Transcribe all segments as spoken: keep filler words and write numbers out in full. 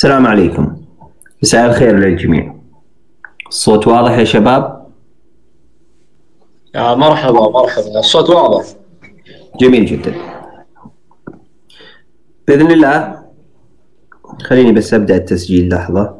السلام عليكم. مساء الخير للجميع. الصوت واضح يا شباب؟ يا مرحبا مرحبا، الصوت واضح. جميل جدا. بإذن الله خليني بس أبدأ التسجيل لحظة.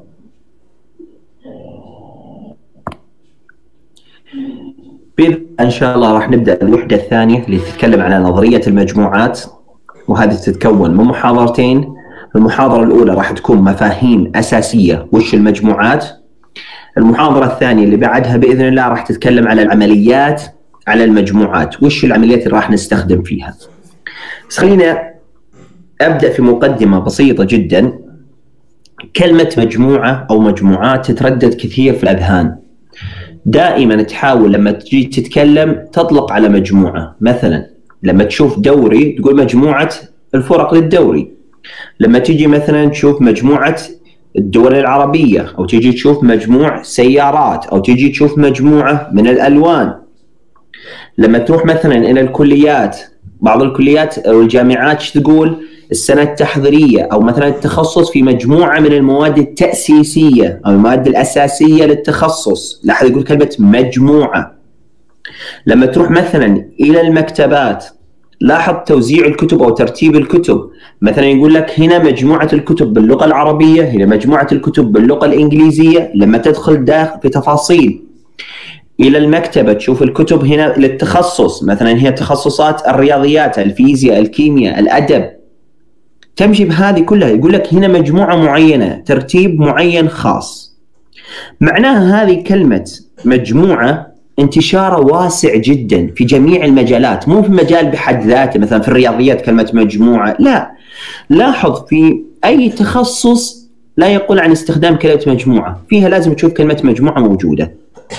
بإذن إن شاء الله راح نبدأ الوحدة الثانية اللي تتكلم على نظرية المجموعات، وهذه تتكون من محاضرتين. المحاضرة الأولى راح تكون مفاهيم أساسية وش المجموعات. المحاضرة الثانية اللي بعدها بإذن الله راح تتكلم على العمليات على المجموعات، وش العمليات اللي راح نستخدم فيها. بس خلينا أبدأ في مقدمة بسيطة جدا. كلمة مجموعة أو مجموعات تتردد كثير في الأذهان. دائما تحاول لما تجي تتكلم تطلق على مجموعة. مثلا لما تشوف دوري تقول مجموعة الفرق للدوري. لما تيجي مثلا تشوف مجموعة الدول العربية، أو تيجي تشوف مجموع سيارات، أو تيجي تشوف مجموعة من الألوان. لما تروح مثلا إلى الكليات، بعض الكليات أو الجامعات تقول السنة التحضيرية، أو مثلا التخصص في مجموعة من المواد التأسيسية أو المواد الأساسية للتخصص. لاحظ يقول كلمة مجموعة. لما تروح مثلا إلى المكتبات لاحظ توزيع الكتب أو ترتيب الكتب. مثلا يقول لك هنا مجموعة الكتب باللغة العربية، هنا مجموعة الكتب باللغة الإنجليزية. لما تدخل داخل في تفاصيل إلى المكتبة تشوف الكتب هنا للتخصص، مثلا هي تخصصات الرياضيات، الفيزياء، الكيمياء، الأدب. تمشي بهذه كلها. يقول لك هنا مجموعة معينة، ترتيب معين خاص. معناها هذه كلمة مجموعة انتشاره واسع جدا في جميع المجالات، مو في مجال بحد ذاته. مثلا في الرياضيات كلمة مجموعة لا. لاحظ في أي تخصص لا يقول عن استخدام كلمة مجموعة، فيها لازم تشوف كلمة مجموعة موجودة.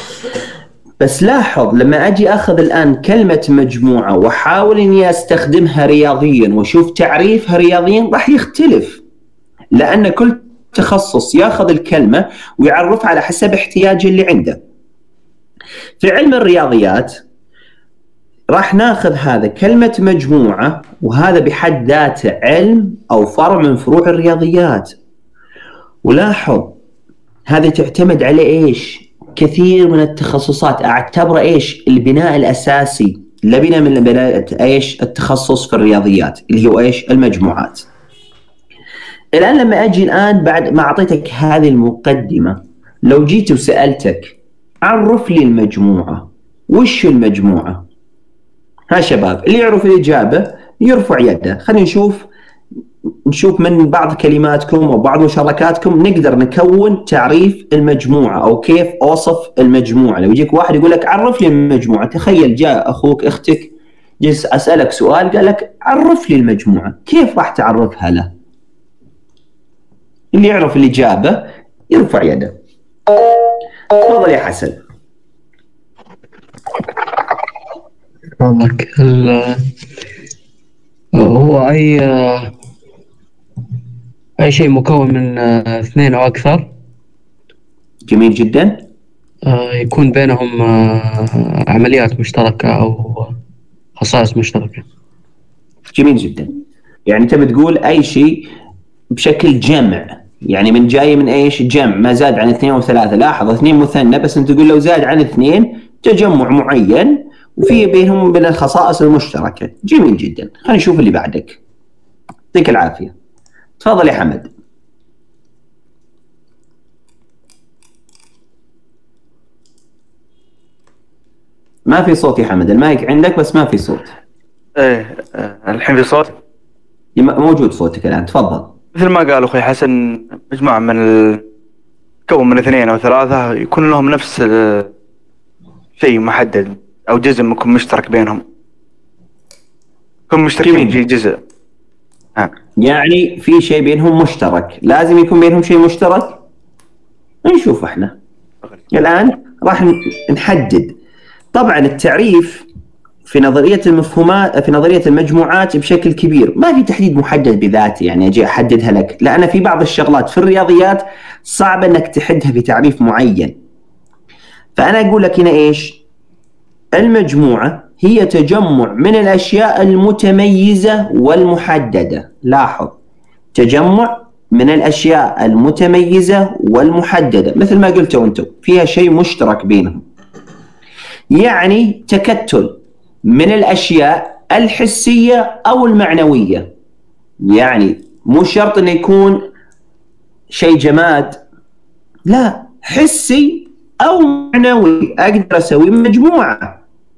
بس لاحظ لما أجي أخذ الآن كلمة مجموعة وحاول أني أستخدمها رياضيا وشوف تعريفها رياضيا راح يختلف، لأن كل تخصص ياخذ الكلمة ويعرفها على حسب احتياجه اللي عنده. في علم الرياضيات راح ناخذ هذا كلمة مجموعة، وهذا بحد ذاته علم أو فرع من فروع الرياضيات. ولاحظ هذا تعتمد على إيش؟ كثير من التخصصات أعتبره إيش؟ البناء الأساسي لبناء من بناء إيش؟ التخصص في الرياضيات اللي هو إيش؟ المجموعات. الآن لما أجي الآن بعد ما أعطيتك هذه المقدمة، لو جيت وسألتك عرف لي المجموعة، وش المجموعة؟ ها شباب اللي يعرف الإجابة يرفع يده. خلينا نشوف نشوف من بعض كلماتكم أو بعض مشاركاتكم نقدر نكون تعريف المجموعة أو كيف أوصف المجموعة. لو يجيك واحد يقول لك عرف لي المجموعة، تخيل جاء أخوك أختك جلس أسألك سؤال قال لك عرف لي المجموعة، كيف راح تعرفها له؟ اللي يعرف الإجابة يرفع يده. تفضل يا حسن. لك هو أي أي شيء مكون من اثنين أو أكثر. جميل جدا. يكون بينهم عمليات مشتركة أو خصائص مشتركة. جميل جدا. يعني أنت بتقول أي شيء بشكل جمع، يعني من جاي من ايش؟ جمع، ما زاد عن اثنين وثلاثة. لاحظ اثنين مثنى، بس انت تقول لو زاد عن اثنين تجمع معين وفي بينهم من الخصائص المشتركة. جميل جدا. خلينا نشوف اللي بعدك. يعطيك العافية. تفضل يا حمد. ما في صوت يا حمد، المايك عندك بس ما في صوت. ايه الحين في صوت؟ موجود صوتك الآن، تفضل. مثل ما قال أخوي حسن، مجموعة من ال... كون من اثنين أو ثلاثة يكون لهم نفس شيء محدد أو جزء يكون مشترك بينهم، يكون مشتركين في جزء. ها. يعني في شيء بينهم مشترك، لازم يكون بينهم شيء مشترك. نشوف احنا الآن راح نحدد. طبعا التعريف في نظرية المفهومات في نظرية المجموعات بشكل كبير ما في تحديد محدد بذاته، يعني أجي أحددها لك، لأن في بعض الشغلات في الرياضيات صعب أنك تحدها في تعريف معين. فأنا أقول لك هنا إيش؟ المجموعة هي تجمع من الأشياء المتميزة والمحددة. لاحظ تجمع من الأشياء المتميزة والمحددة، مثل ما قلتوا أنتم فيها شيء مشترك بينهم. يعني تكتل من الأشياء الحسية أو المعنوية، يعني مو شرط أنه يكون شيء جماد، لا، حسي أو معنوي، أقدر أسوي مجموعة.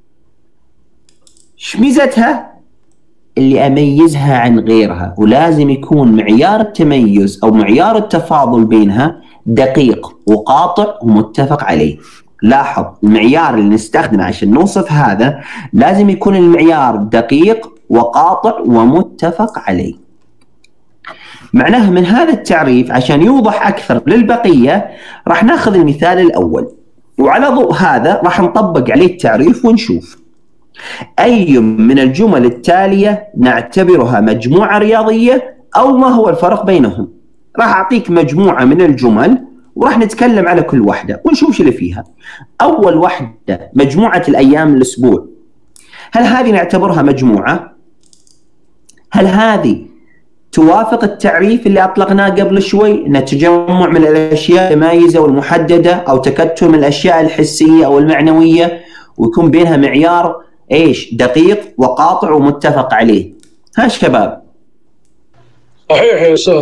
إيش ميزتها؟ اللي أميزها عن غيرها، ولازم يكون معيار التميز أو معيار التفاضل بينها دقيق وقاطع ومتفق عليه. لاحظ المعيار اللي نستخدمه عشان نوصف هذا لازم يكون المعيار دقيق وقاطع ومتفق عليه. معناه من هذا التعريف عشان يوضح أكثر للبقية راح ناخذ المثال الأول، وعلى ضوء هذا راح نطبق عليه التعريف ونشوف أي من الجمل التالية نعتبرها مجموعة رياضية أو ما هو الفرق بينهم. راح أعطيك مجموعة من الجمل وراح نتكلم على كل واحدة ونشوف شو اللي فيها. أول واحدة مجموعة الأيام الأسبوع، هل هذه نعتبرها مجموعة؟ هل هذه توافق التعريف اللي أطلقناه قبل شوي، أنه تجمع من الأشياء المتميزة والمحددة أو تكتل من الأشياء الحسية أو المعنوية ويكون بينها معيار إيش؟ دقيق وقاطع ومتفق عليه. ها شباب؟ صحيح يا أستاذ.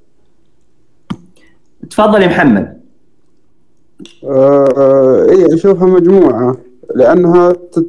تفضل يا محمد. آه إيه، أشوفها مجموعة لأنها تت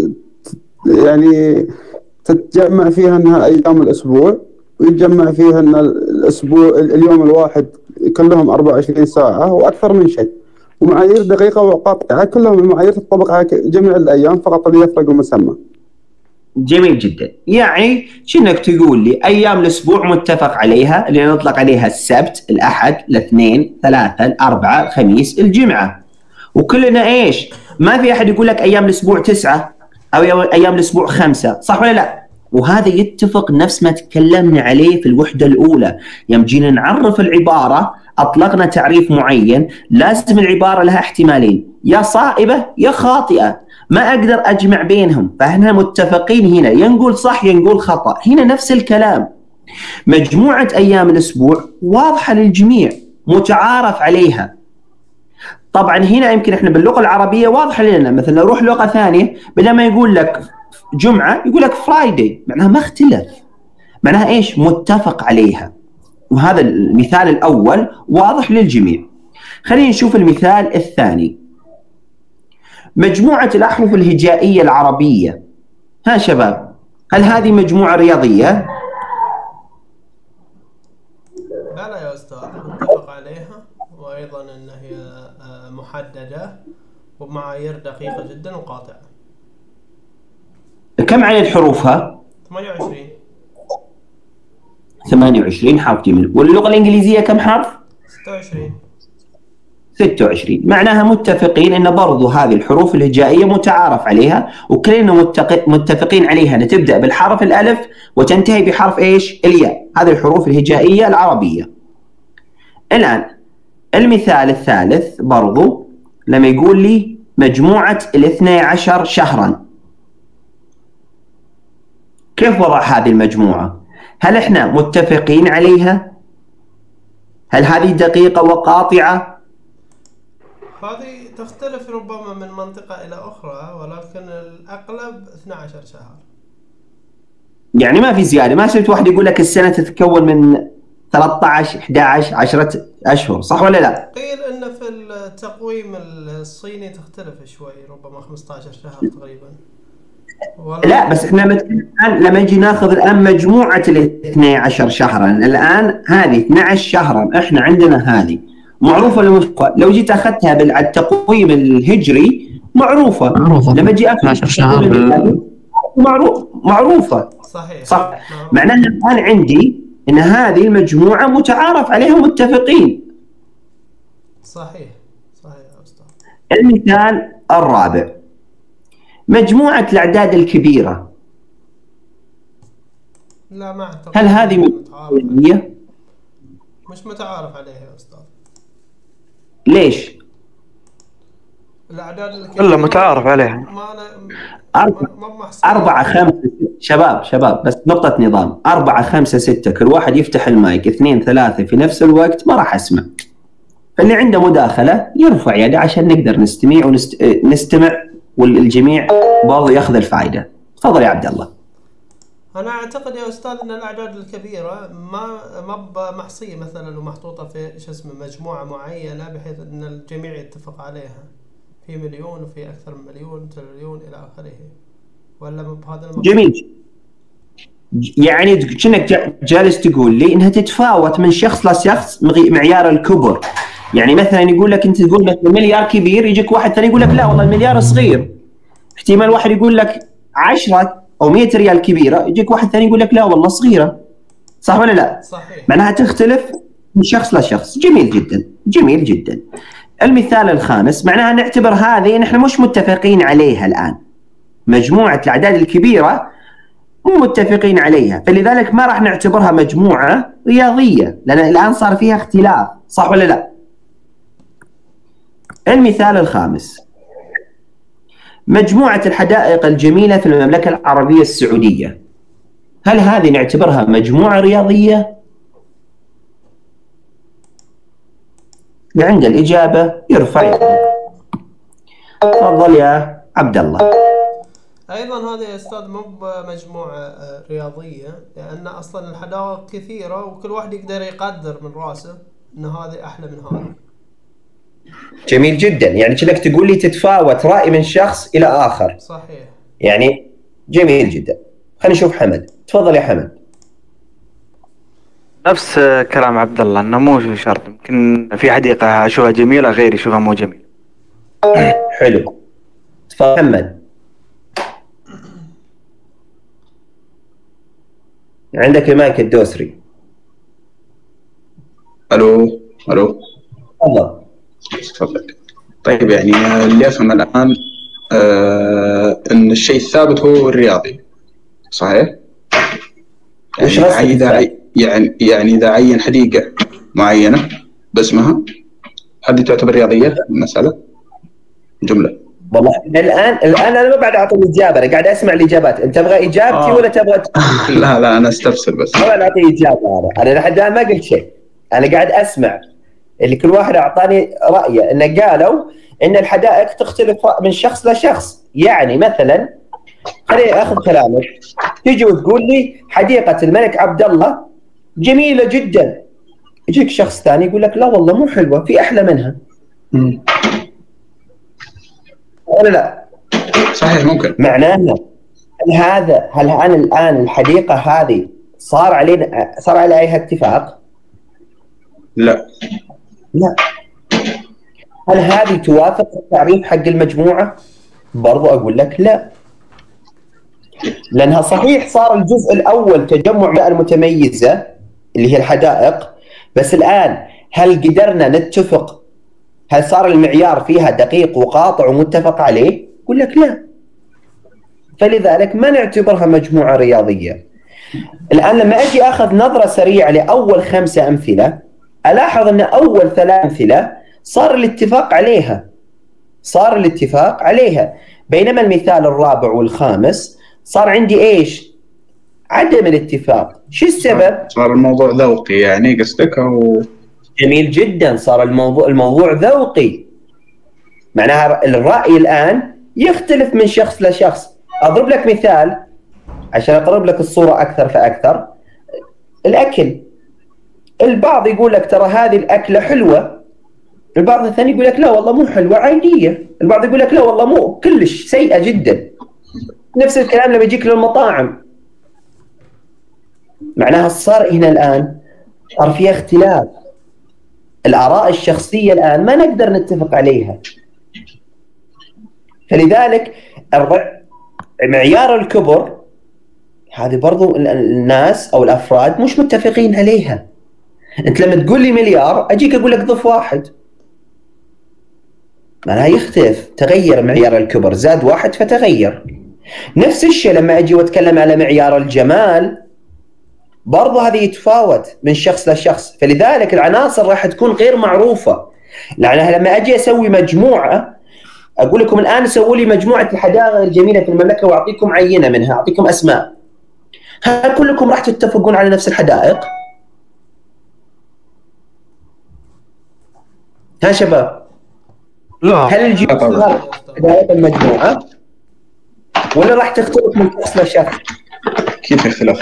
يعني تتجمع فيها أنها أيام الأسبوع، ويتجمع فيها أن الأسبوع اليوم الواحد كلهم أربعة وعشرين ساعة وأكثر من شيء، ومعايير دقيقة وقاطعة، كلهم المعايير تطبق على جميع الأيام، فقط اللي يفرق المسمى. جميل جدا. يعني شنك تقول لي أيام الأسبوع متفق عليها اللي نطلق عليها السبت، الأحد، الاثنين، ثلاثة، الأربعة، الخميس، الجمعة، وكلنا إيش؟ ما في أحد يقول لك أيام الأسبوع تسعة أو أيام الأسبوع خمسة، صح ولا لا؟ وهذا يتفق نفس ما تكلمنا عليه في الوحدة الأولى. يوم جينا نعرف العبارة أطلقنا تعريف معين، لازم العبارة لها احتمالين، يا صائبة يا خاطئة، ما أقدر أجمع بينهم، فإحنا متفقين هنا، يا نقول صح يا نقول خطأ. هنا نفس الكلام، مجموعة أيام الأسبوع واضحة للجميع متعارف عليها. طبعا هنا يمكن إحنا باللغة العربية واضحة لنا، مثلا نروح لغة ثانية بدل ما يقول لك جمعة يقول لك فرايداي، معناها ما اختلف، معناها إيش؟ متفق عليها. وهذا المثال الأول واضح للجميع. خلينا نشوف المثال الثاني، مجموعة الأحرف الهجائية العربية. ها شباب، هل هذه مجموعة رياضية؟ بلى يا أستاذ، متفق عليها، وأيضا أن هي محددة وبمعايير دقيقة جدا وقاطعة. كم عدد حروفها؟ ثمانية وعشرين. ثمانية وعشرين حرف. جميل. واللغة الإنجليزية كم حرف؟ ستة وعشرين. ستة وعشرين. معناها متفقين أن برضو هذه الحروف الهجائية متعارف عليها، وكلنا متفقين عليها أن تبدأ بالحرف الألف وتنتهي بحرف إيش؟ الياء. هذه الحروف الهجائية العربية. الآن المثال الثالث برضو لما يقول لي مجموعة الاثنى عشر شهرا، كيف وضع هذه المجموعة؟ هل احنا متفقين عليها؟ هل هذه دقيقة وقاطعة؟ هذه تختلف ربما من منطقة إلى أخرى، ولكن الأغلب اثني عشر شهر. يعني ما في زيادة، ما شفت واحد يقول لك السنة تتكون من ثلاثة عشر إحدى عشر عشرة أشهر، صح ولا لا؟ قيل أن في التقويم الصيني تختلف شوي، ربما خمسة عشر شهر تقريبا. لا بس احنا الآن لما نجي ناخذ الآن مجموعة الاثني عشر شهرا، الآن هذه اثني عشر شهرا، احنا عندنا هذه معروفة المشقة. لو جيت أخذتها بالتقويم الهجري معروفة، معروفة. لما جي أخذ اثني عشر شهر معروف معروفة. صحيح. صح. معناها الآن عندي إن هذه المجموعة متعارف عليها متفقين. صحيح صحيح يا أستاذ. المثال الرابع، مجموعة الأعداد الكبيرة. لا ما أعتقد. هل هذه متعارف؟ مش متعارف عليها يا أستاذ. ليش؟ الاعداد الكبيره الا متعارف عليها. ما أربعة ما محصورة. أربعة خمسة شباب شباب بس نقطة نظام، أربعة خمسة ستة كل واحد يفتح المايك، اثنين ثلاثة في نفس الوقت ما راح أسمع. فاللي عنده مداخلة يرفع يده عشان نقدر نستمع ونستمع والجميع برضه ياخذ الفائدة. تفضل يا عبد الله. أنا أعتقد يا أستاذ أن الأعداد الكبيرة ما ما محصية مثلا ومحطوطة في شو اسمه مجموعة معينة بحيث أن الجميع يتفق عليها، في مليون وفي أكثر من مليون تريليون إلى آخره، ولا بهذا المقصود؟ جميل. يعني كأنك جالس تقول لي إنها تتفاوت من شخص لشخص معيار الكبر. يعني مثلا يقول لك أنت تقول مثلا مليار كبير، يجيك واحد ثاني يقول لك لا والله المليار صغير. احتمال واحد يقول لك عشرة أو مئة ريال كبيرة، يجيك واحد ثاني يقول لك لا والله صغيرة. صح ولا لا؟ صحيح. معناها تختلف من شخص لشخص. جميل جدا جميل جدا. المثال الخامس معناها نعتبر هذه نحن مش متفقين عليها الآن. مجموعة الأعداد الكبيرة مو متفقين عليها، فلذلك ما راح نعتبرها مجموعة رياضية لأن الآن صار فيها اختلاف. صح ولا لا؟ المثال الخامس مجموعة الحدائق الجميلة في المملكة العربية السعودية، هل هذه نعتبرها مجموعة رياضية؟ اللي عنده الإجابة يرفع يده. تفضل يا عبد الله. أيضا هذه يا أستاذ مو بمجموعة رياضية، لأن أصلا الحدائق كثيرة وكل واحد يقدر يقدر من راسه أن هذه أحلى من هذه. جميل جدا. يعني كأنك تقول لي تتفاوت رأي من شخص إلى آخر. صحيح. يعني جميل جدا. خلينا نشوف حمد. تفضل يا حمد. نفس كلام عبد الله انه مو شرط، يمكن في حديقة اشوفها جميلة غير يشوفها مو جميل. حلو. تفضل محمد. عندك المايك الدوسري. الو الو. تفضل. تفضل. طيب يعني اللي افهم الان آه ان الشيء الثابت هو الرياضي، صحيح؟ وش يعني اذا يعني يعني اذا عين حديقة معينة باسمها هذه تعتبر رياضية المسألة جملة؟ والله الان الان انا ما بعد اعطي الاجابه، انا قاعد اسمع الاجابات. انت تبغى اجابتي آه. ولا تبغى لا لا انا استفسر بس. ما اعطي اجابه. انا انا لحد الان ما قلت شيء، انا قاعد اسمع اللي كل واحد اعطاني رايه. انه قالوا ان الحدائق تختلف من شخص لشخص. يعني مثلا خليني اخذ كلامك، تيجي وتقول لي حديقه الملك عبد الله جميله جدا، يجيك شخص ثاني يقول لك لا والله مو حلوه، في احلى منها. مم. ولا لا؟ صحيح ممكن. معناه هل هذا هل أنا الآن الحديقة هذه صار علينا صار عليها اتفاق؟ لا. لا. هل هذه توافق التعريف حق المجموعة؟ برضو أقول لك لا. لأنها صحيح صار الجزء الأول تجمع المتميزة اللي هي الحدائق، بس الآن هل قدرنا نتفق؟ هل صار المعيار فيها دقيق وقاطع ومتفق عليه؟ أقول لك لا. فلذلك ما نعتبرها مجموعة رياضية. الآن لما أجي أخذ نظرة سريعة لأول خمسة أمثلة، ألاحظ أن أول ثلاث أمثلة صار الاتفاق عليها صار الاتفاق عليها بينما المثال الرابع والخامس صار عندي إيش؟ عدم الاتفاق. شو السبب؟ صار الموضوع ذوقي يعني قصدك أو؟ جميل جدا. صار الموضوع الموضوع ذوقي. معناها الرأي الآن يختلف من شخص لشخص. أضرب لك مثال عشان أقرب لك الصورة أكثر فأكثر. الأكل، البعض يقول لك ترى هذه الأكلة حلوة، البعض الثاني يقول لك لا والله مو حلوة عادية، البعض يقول لك لا والله مو كلش سيئة جدا. نفس الكلام لما يجيك للمطاعم. معناها صار هنا الآن صار فيها اختلاف. الآراء الشخصية الآن ما نقدر نتفق عليها. فلذلك معيار الكبر هذه برضو الناس أو الأفراد مش متفقين عليها. أنت لما تقول لي مليار أجيك أقول لك ضف واحد، معناها يختلف، تغير معيار الكبر، زاد واحد فتغير. نفس الشيء لما أجي وأتكلم على معيار الجمال برضو هذه يتفاوت من شخص لشخص. فلذلك العناصر راح تكون غير معروفة. لأنها لما أجي أسوي مجموعة اقول لكم الان سووا لي مجموعه الحدائق الجميله في المملكه واعطيكم عينه منها، اعطيكم اسماء. هل كلكم راح تتفقون على نفس الحدائق؟ ها شباب؟ لا. هل الجيل حدائق المجموعه ولا راح تختلف من شخص لشخص؟ كيف اختلاف؟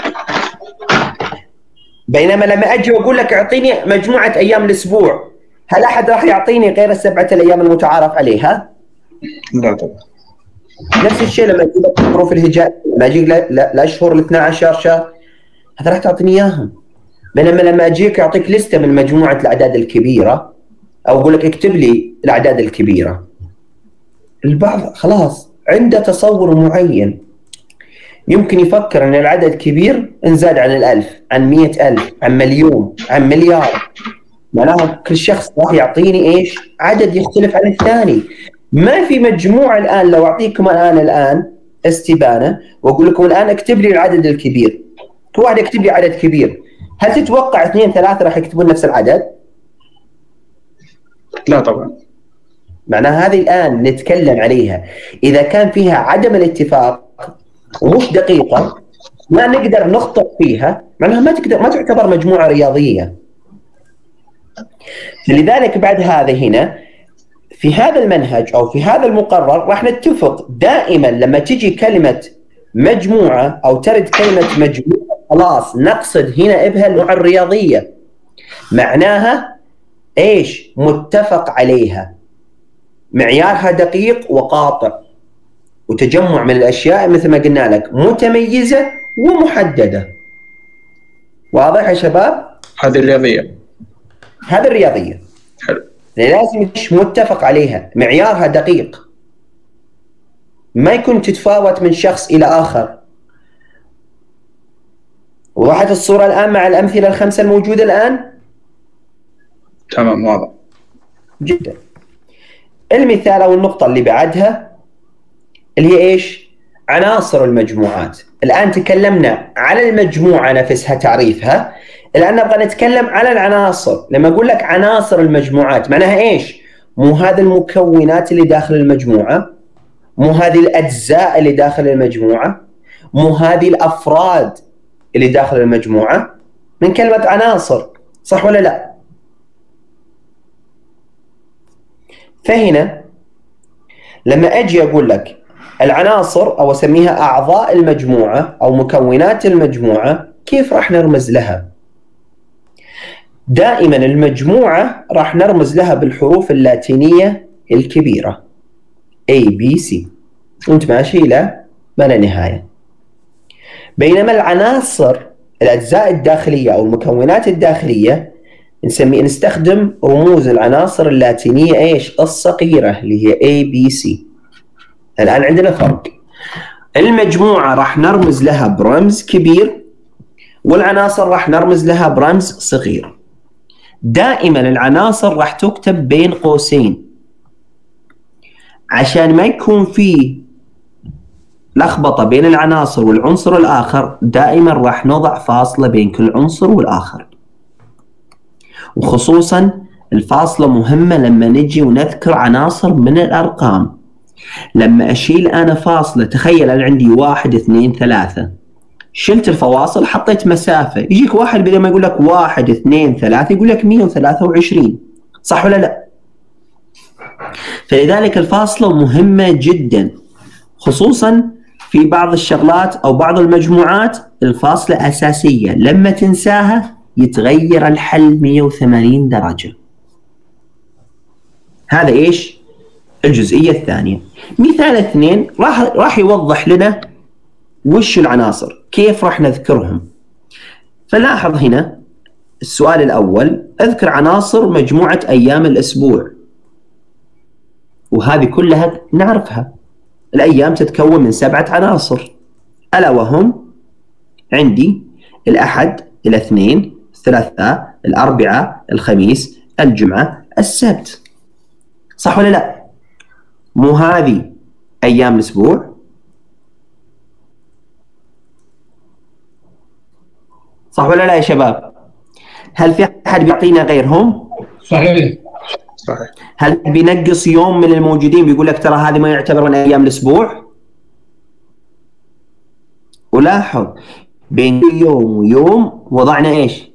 بينما لما اجي واقول لك اعطيني مجموعه ايام الاسبوع، هل احد راح يعطيني غير السبعه الايام المتعارف عليها؟ لا طبعا. نفس الشيء لما اجيب لك الحروف الهجائيه، لما اجيك الاشهر ال اثني عشر شهر، هذا راح تعطيني اياهم. بينما لما اجيك اعطيك لسته من مجموعه الاعداد الكبيره، او اقول لك اكتب لي الاعداد الكبيره، البعض خلاص عنده تصور معين، يمكن يفكر ان العدد كبير ان زاد عن الألف، عن مئة ألف، عن مليون، عن مليار، معناها كل شخص راح يعطيني ايش؟ عدد يختلف عن الثاني. ما في مجموعه الان، لو اعطيكم الان الان استبانه واقول لكم الان اكتب لي العدد الكبير، كل واحد يكتب لي عدد كبير، هل تتوقع اثنين ثلاثه راح يكتبون نفس العدد؟ لا طبعا. معناها هذه الان نتكلم عليها اذا كان فيها عدم الاتفاق ومش دقيقه ما نقدر نخطئ فيها، معناها ما تقدر ما تعتبر مجموعه رياضيه. لذلك بعد هذا هنا في هذا المنهج او في هذا المقرر راح نتفق دائما لما تجي كلمه مجموعه او ترد كلمه مجموعه خلاص نقصد هنا بها اللغه الرياضيه، معناها ايش؟ متفق عليها، معيارها دقيق وقاطع، وتجمع من الاشياء مثل ما قلنا لك متميزه ومحدده. واضح يا شباب؟ هذه الرياضيه. هذه الرياضيه. حلو. لازم مش متفق عليها، معيارها دقيق، ما يكون تتفاوت من شخص الى اخر. وضحت الصوره الان مع الامثله الخمسه الموجوده الان؟ تمام واضح جدا. المثال او النقطه اللي بعدها اللي هي ايش؟ عناصر المجموعات. الان تكلمنا على المجموعه نفسها تعريفها، الان نبغى نتكلم على العناصر. لما اقول لك عناصر المجموعات معناها ايش؟ مو هذه المكونات اللي داخل المجموعه، مو هذه الاجزاء اللي داخل المجموعه، مو هذه الافراد اللي داخل المجموعه، من كلمه عناصر، صح ولا لا؟ فهنا لما اجي اقول لك العناصر او اسميها اعضاء المجموعه او مكونات المجموعه، كيف راح نرمز لها؟ دائما المجموعه راح نرمز لها بالحروف اللاتينيه الكبيره A B C، وانت ماشي الى ما لا نهايه. بينما العناصر الاجزاء الداخليه او المكونات الداخليه نسمي نستخدم رموز العناصر اللاتينيه ايش؟ الصغيره اللي هي A B C. الان عندنا فرق، المجموعه راح نرمز لها برمز كبير والعناصر راح نرمز لها برمز صغير. دائما العناصر راح تكتب بين قوسين عشان ما يكون في لخبطه بين العناصر والعنصر الاخر، دائما راح نضع فاصله بين كل عنصر والاخر. وخصوصا الفاصله مهمه لما نجي ونذكر عناصر من الارقام. لما اشيل انا فاصله، تخيل انا عندي واحد اثنين ثلاثه، شلت الفواصل حطيت مسافه، يجيك واحد بدل ما يقول لك واحد اثنين ثلاثه يقول لك مئة وثلاثة وعشرين، صح ولا لا؟ فلذلك الفاصله مهمه جدا، خصوصا في بعض الشغلات او بعض المجموعات الفاصله اساسيه، لما تنساها يتغير الحل مئة وثمانين درجه. هذا ايش؟ الجزئيه الثانيه. مثال اثنين راح راح يوضح لنا وش العناصر، كيف راح نذكرهم. فلاحظ هنا السؤال الاول، اذكر عناصر مجموعه ايام الاسبوع، وهذه كلها نعرفها. الايام تتكون من سبعه عناصر، الا وهم عندي الاحد، الاثنين، الثلاثاء، الاربعاء، الخميس، الجمعه، السبت، صح ولا لا؟ مو هذه ايام الاسبوع؟ صح ولا لا يا شباب؟ هل في احد بيعطينا غيرهم؟ صحيح صحيح. هل بينقص يوم من الموجودين بيقول لك ترى هذه ما يعتبر من ايام الاسبوع؟ ولاحظ بين يوم ويوم وضعنا ايش؟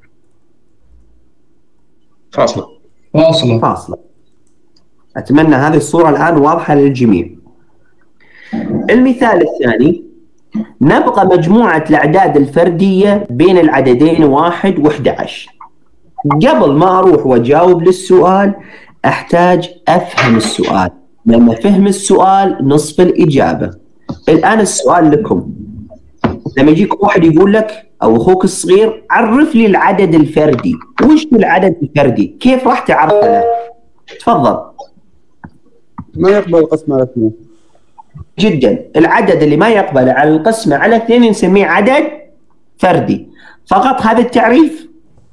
فاصلة واصلة. فاصلة. اتمنى هذه الصورة الان واضحة للجميع. المثال الثاني، نبغى مجموعة الأعداد الفردية بين العددين واحد وأحد عشر. قبل ما أروح وأجاوب للسؤال أحتاج أفهم السؤال، لما فهم السؤال نصف الإجابة. الآن السؤال لكم، لما يجيك واحد يقول لك أو أخوك الصغير عرف لي العدد الفردي، وش العدد الفردي؟ كيف راح تعرفه له؟ تفضل. ما يقبل القسم على اثنين. جدا، العدد اللي ما يقبل على القسمة على اثنين نسميه عدد فردي. فقط هذا التعريف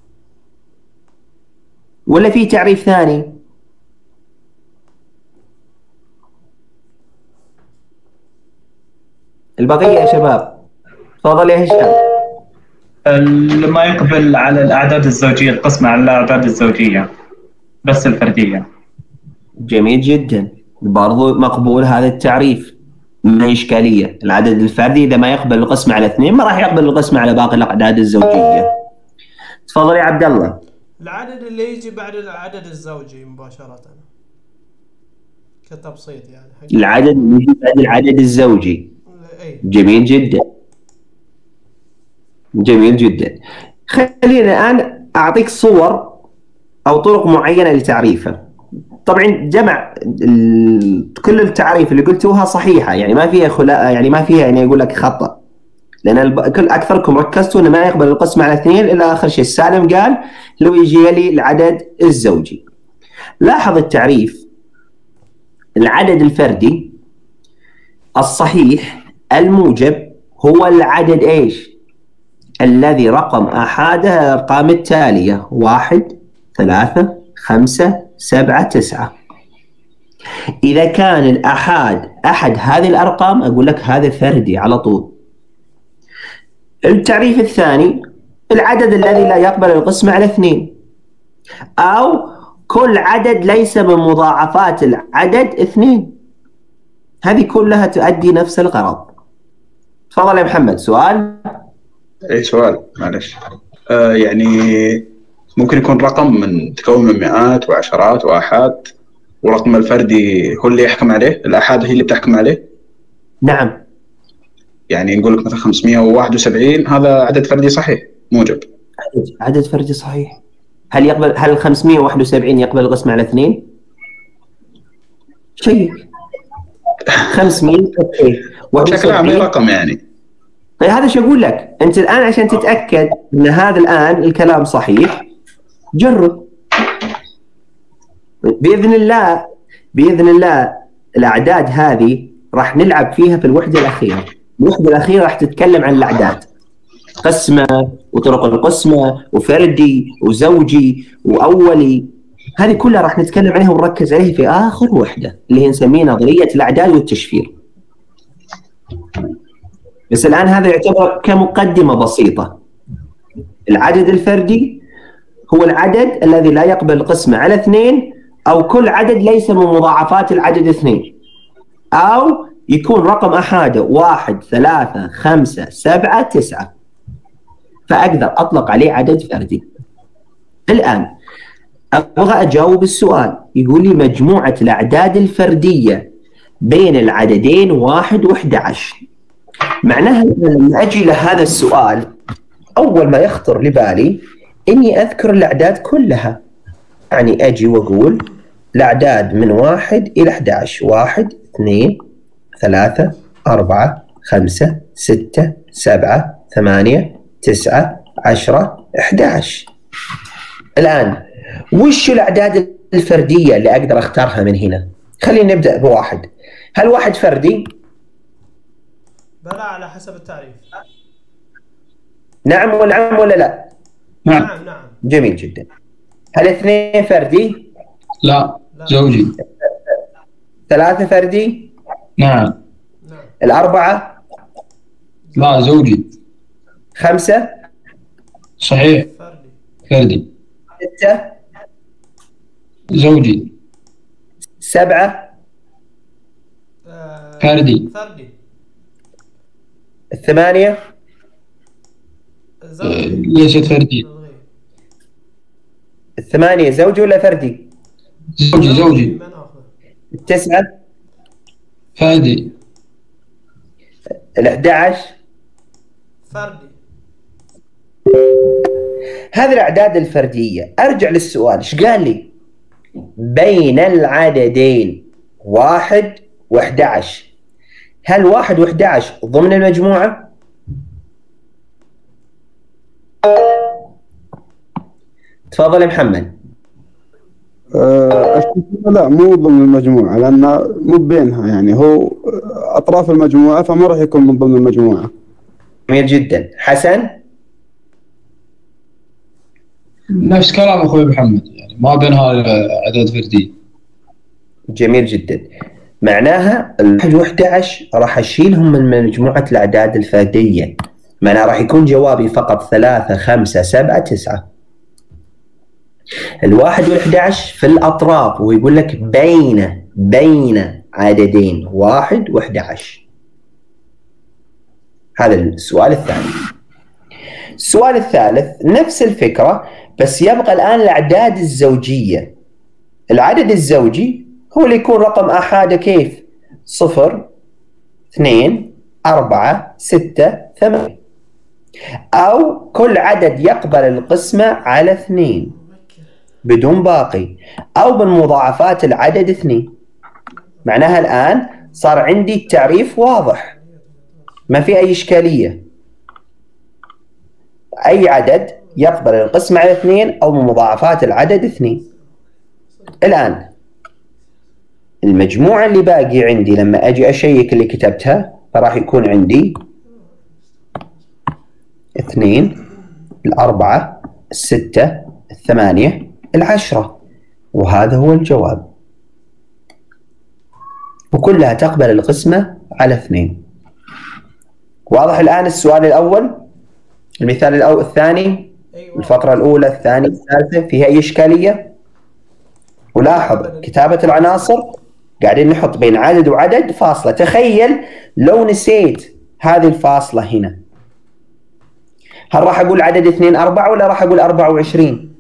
ولا في تعريف ثاني؟ البقية يا شباب تفضل يا هشام. ما يقبل على الأعداد الزوجية، القسمة على الأعداد الزوجية بس الفردية. جميل جدا، برضو مقبول هذا التعريف، ما إشكالية. العدد الفردي إذا ما يقبل القسمة على اثنين ما راح يقبل القسمة على باقي الأعداد الزوجية. تفضل يا عبد الله. العدد اللي يجي بعد العدد الزوجي مباشرة كتبسيط يعني حق... العدد اللي يجي بعد العدد الزوجي. أي. جميل جدا جميل جدا. خلينا الآن أعطيك صور أو طرق معينة لتعريفه. طبعا جمع كل التعريف اللي قلتوها صحيحة، يعني ما فيها خلا، يعني ما فيها يعني أقول لك خطأ، لأن الب... كل أكثركم ركزتوا إنه ما يقبل القسمة على اثنين إلا آخر شيء. سالم قال لو يجي لي العدد الزوجي. لاحظ التعريف، العدد الفردي الصحيح الموجب هو العدد إيش؟ الذي رقم أحاده الأرقام التالية: واحد، ثلاثة، خمسة، سبعة، تسعة. إذا كان الأحاد أحد هذه الأرقام أقول لك هذا فردي على طول. التعريف الثاني، العدد الذي لا يقبل القسمة على اثنين، أو كل عدد ليس من مضاعفات العدد اثنين. هذه كلها تؤدي نفس الغرض. تفضل يا محمد. سؤال؟ اي سؤال معلش. آه يعني ممكن يكون رقم من تكون من مئات وعشرات وآحاد، ورقم الفردي هو اللي يحكم عليه، الآحاد هي اللي بتحكم عليه. نعم. يعني نقول لك مثلا خمسمئة وواحد وسبعين هذا عدد فردي صحيح موجب. عدد, عدد فردي صحيح. هل يقبل هل خمسمئة وواحد وسبعين يقبل القسمة على اثنين؟ شيء خمسمئة بشكل عام رقم يعني. طيب هذا شو أقول لك أنت الآن عشان تتأكد أن هذا الآن الكلام صحيح. جرب بإذن الله. بإذن الله الأعداد هذه راح نلعب فيها في الوحدة الأخيرة. الوحدة الأخيرة راح تتكلم عن الأعداد، قسمة وطرق القسمة وفردي وزوجي وأولي، هذه كلها راح نتكلم عليها ونركز عليها في آخر وحدة اللي هي نسميها نظرية الأعداد والتشفير. بس الآن هذا يعتبر كمقدمة بسيطة. العدد الفردي هو العدد الذي لا يقبل القسمة على اثنين، أو كل عدد ليس من مضاعفات العدد اثنين، أو يكون رقم أحاده واحد، ثلاثة، خمسة، سبعة، تسعة، فأقدر أطلق عليه عدد فردي. الآن أبغى أجاوب السؤال، يقول لي مجموعة الأعداد الفردية بين العددين واحد وأحد عشر. معناها لما أجي لهذا السؤال أول ما يخطر لبالي إني أذكر الأعداد كلها. يعني أجي وأقول الأعداد من واحد إلى أحد عشر: واحد، اثنين، ثلاثة، أربعة، خمسة، ستة، سبعة، ثمانية، تسعة، عشرة، أحد عشر. الآن وش الأعداد الفردية اللي أقدر أختارها من هنا؟ خلينا نبدأ بواحد. هل واحد فردي؟ بلى على حسب التعريف. نعم ولا نعم ولا لا؟ نعم. نعم نعم. جميل جدا. هل اثنين فردي؟ لا. لا. زوجي. ثلاثة فردي؟ نعم. نعم. الأربعة؟ لا زوجي. زوجي. سبعة آه، فردي. فردي. الثمانية آه، زوجي. ليست فردي. نلغيه. الثمانية زوجي ولا فردي؟ زوجي زوجي. ما ناخذه. التسعة فردي. الأحد عشر فردي. هذه الأعداد الفردية. أرجع للسؤال، إيش قال لي؟ بين العددين واحد وأحد عشر، هل واحد وأحد عشر ضمن المجموعة؟ تفضل يا محمد. آه، الشتيمة لا مو ضمن المجموعة، لأن مو بينها، يعني هو أطراف المجموعة، فما راح يكون من ضمن المجموعة. جميل جدا. حسن؟ نفس كلام اخوي محمد، يعني ما بينها اعداد فرديه. جميل جدا. معناها الواحد وأحد عشر راح أشيلهم من مجموعة الأعداد الفردية، معناها راح يكون جوابي فقط ثلاثة خمسة سبعة تسعة. الواحد والأحد عشر في الأطراف، ويقول لك بين بين عددين واحد وأحد عشر. هذا السؤال الثاني. السؤال الثالث نفس الفكرة، بس يبقى الآن الأعداد الزوجية. العدد الزوجي هو اللي يكون رقم آحاده كيف؟ صفر اثنين أربعة ستة ثمانية، أو كل عدد يقبل القسمة على اثنين بدون باقي، أو بالمضاعفات العدد اثنين. معناها الآن صار عندي التعريف واضح، ما في أي إشكالية. أي عدد يقبل القسمة على اثنين أو بمضاعفات العدد اثنين. الآن المجموعة اللي باقي عندي لما أجي أشيك اللي كتبتها، فراح يكون عندي اثنين الأربعة الستة الثمانية العشرة، وهذا هو الجواب، وكلها تقبل القسمة على اثنين. واضح الآن السؤال الأول؟ المثال الأول الثاني، الفقرة الأولى الثانية الثالثة، فيها أي إشكالية؟ ولاحظ كتابة العناصر قاعدين نحط بين عدد وعدد فاصلة. تخيل لو نسيت هذه الفاصلة هنا، هل راح أقول عدد اثنين أربعة ولا راح أقول أربعة وعشرين؟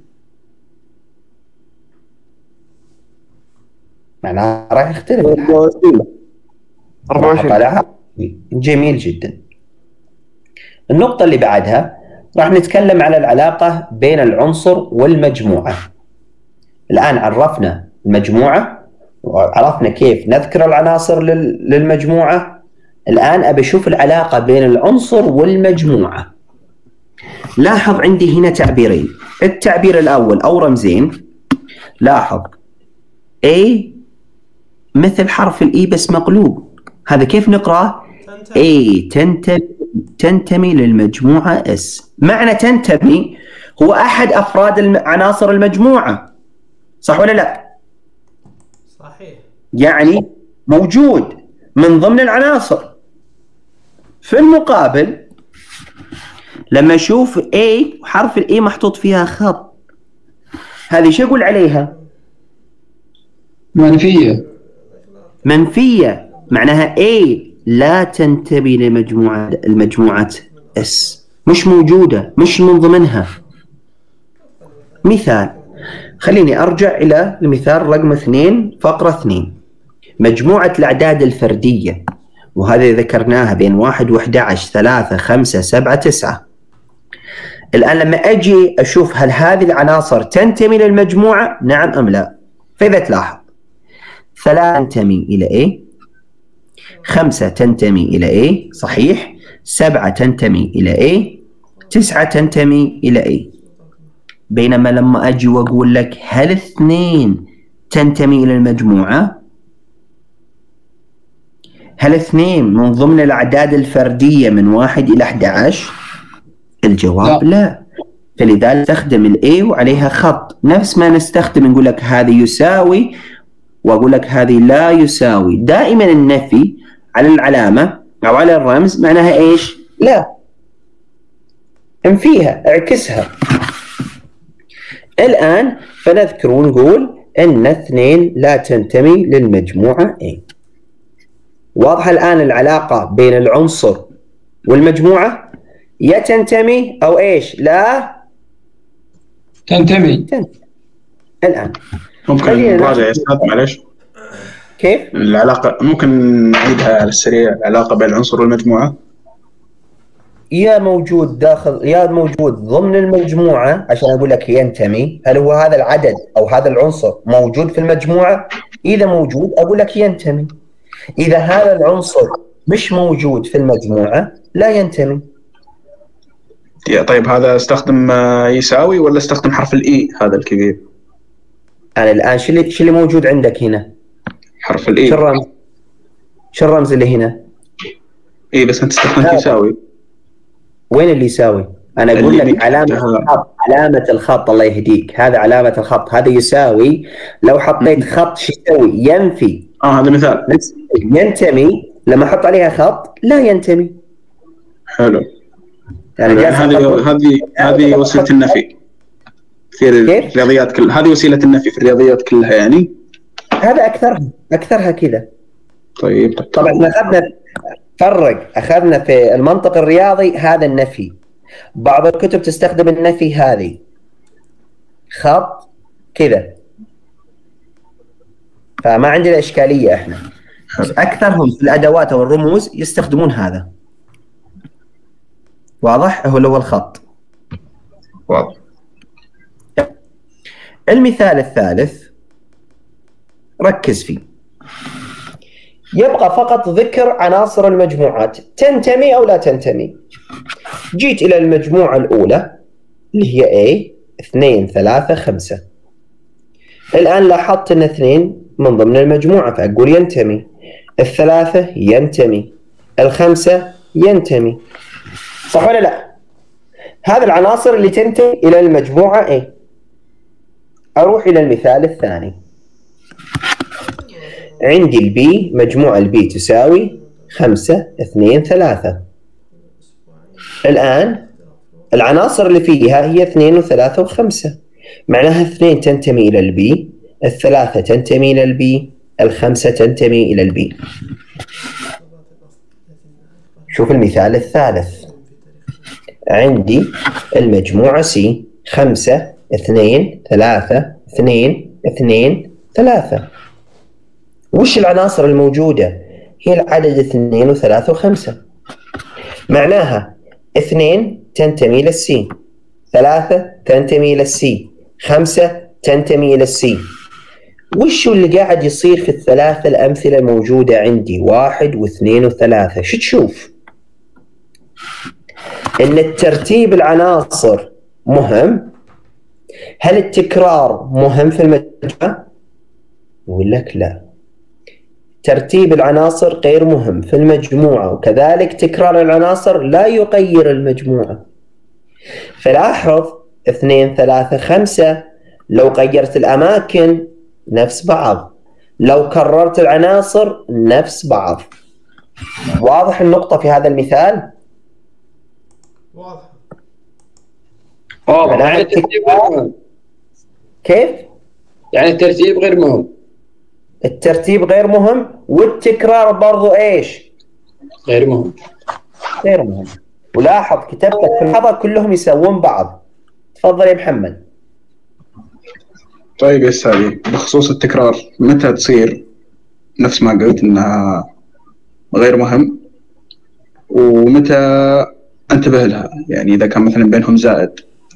معناها راح يختلف الحال. أربعة وعشرين. جميل جدا. النقطة اللي بعدها راح نتكلم على العلاقة بين العنصر والمجموعة. الآن عرفنا المجموعة وعرفنا كيف نذكر العناصر للمجموعة. الآن أبي أشوف العلاقة بين العنصر والمجموعة. لاحظ عندي هنا تعبيرين. التعبير الأول أو رمزين، لاحظ A مثل حرف الإي بس مقلوب. هذا كيف نقرأ؟ A تنتمي تنتمي للمجموعة S. معنى تنتمي هو أحد أفراد عناصر المجموعة، صح ولا لا؟ صحيح. يعني موجود من ضمن العناصر. في المقابل لما أشوف A وحرف الإي محطوط فيها خط، هذه شو أقول عليها؟ منفية. منفية. معناها A لا تنتمي لمجموعة المجموعة S، مش موجودة، مش من ضمنها. مثال، خليني أرجع إلى المثال رقم اثنين فقرة اثنين، مجموعة الأعداد الفردية، وهذه ذكرناها بين واحد وأحد عشر ثلاثة خمسة سبعة تسعة. الآن لما أجي أشوف هل هذه العناصر تنتمي للمجموعة نعم أم لا، فإذا تلاحظ ثلاثة تنتمي إلى A، خمسة تنتمي إلى A صحيح، سبعة تنتمي إلى A، تسعة تنتمي إلى A. بينما لما أجي وأقول لك هل اثنين تنتمي إلى المجموعة، هل اثنين من ضمن الأعداد الفردية من واحد إلى أحد عشر؟ الجواب لا, لا. فلذلك نستخدم الA وعليها خط، نفس ما نستخدم نقول لك هذه يساوي وأقول لك هذه لا يساوي. دائما النفي على العلامة أو على الرمز معناها إيش؟ لا، انفيها، اعكسها. الآن فنذكر ونقول ان اثنين لا تنتمي للمجموعة A. واضحة الآن العلاقة بين العنصر والمجموعة؟ يا تنتمي أو إيش؟ لا تنتمي. تنتمي. الآن ممكن نراجع يا أستاذ معلش؟ كيف؟ العلاقة ممكن نعيدها على السريع، العلاقة بين العنصر والمجموعة. يا موجود داخل يا موجود ضمن المجموعة عشان أقول لك ينتمي. هل هو هذا العدد أو هذا العنصر موجود في المجموعة؟ إذا موجود أقول لك ينتمي. إذا هذا العنصر مش موجود في المجموعة لا ينتمي. طيب هذا استخدم يساوي ولا استخدم حرف الإي هذا الكبير؟ أنا الآن شو اللي شو اللي موجود عندك هنا؟ حرف الإي. شو الرمز؟ شو الرمز اللي هنا؟ إيه بس أنت استخدمت يساوي. وين اللي يساوي؟ أنا أقول لك علامة الخط، علامة الخط الله يهديك، هذا علامة الخط، هذا يساوي. لو حطيت خط شو يسوي؟ ينفي. آه هذا مثال. ينتمي لما أحط عليها خط لا ينتمي. حلو. يعني هذه هذه هذه وسيلة النفي في الرياضيات كل هذه وسيلة النفي في الرياضيات كلها يعني. هذا أكثرها أكثرها كذا. طيب طبعا أخذنا فرق أخذنا في المنطق الرياضي هذا النفي. بعض الكتب تستخدم النفي هذه خط كذا، فما عندنا إشكالية إحنا. أكثرهم في الأدوات أو الرموز يستخدمون هذا. واضح؟ هو هو الخط. واضح. المثال الثالث ركز فيه. يبقى فقط ذكر عناصر المجموعات تنتمي أو لا تنتمي. جيت إلى المجموعة الأولى اللي هي A اثنين ثلاثة خمسة. الآن لاحظت أن اثنين من ضمن المجموعة فأقول ينتمي. الثلاثة ينتمي. الخمسة ينتمي. صح ولا لا؟ هذه العناصر اللي تنتمي إلى المجموعة A. أروح إلى المثال الثاني. عندي البي، مجموعة البي تساوي خمسة اثنين ثلاثة. الآن العناصر اللي فيها هي اثنين وثلاثة وخمسة، معناها اثنين تنتمي إلى البي، الثلاثة تنتمي إلى البي، الخمسة تنتمي إلى البي. شوف المثال الثالث. عندي المجموعة سي خمسة اثنين ثلاثة اثنين اثنين ثلاثة. وش العناصر الموجودة؟ هي العدد اثنين وثلاثة وخمسة. معناها اثنين تنتمي إلى السي، ثلاثة تنتمي إلى السي، خمسة تنتمي إلى السي. وش اللي قاعد يصير في الثلاثة الأمثلة الموجودة عندي؟ واحد واثنين وثلاثة. شو تشوف؟ إن الترتيب العناصر مهم. هل التكرار مهم في المجموعة؟ يقول لك لا، ترتيب العناصر غير مهم في المجموعة، وكذلك تكرار العناصر لا يغير المجموعة. فلاحظ اثنين ثلاثة خمسة لو غيرت الأماكن نفس بعض، لو كررت العناصر نفس بعض. واضح النقطة في هذا المثال؟ واضح. واضح. يعني الترتيب غير مهم. كيف؟ يعني الترتيب غير مهم. الترتيب غير مهم، والتكرار برضو ايش؟ غير مهم. غير مهم. ولاحظ كتابتك في اللحظة كلهم يسوون بعض. تفضل يا محمد. طيب يا استاذي، بخصوص التكرار متى تصير نفس ما قلت انها غير مهم، ومتى انتبه لها؟ يعني اذا كان مثلا بينهم زائد.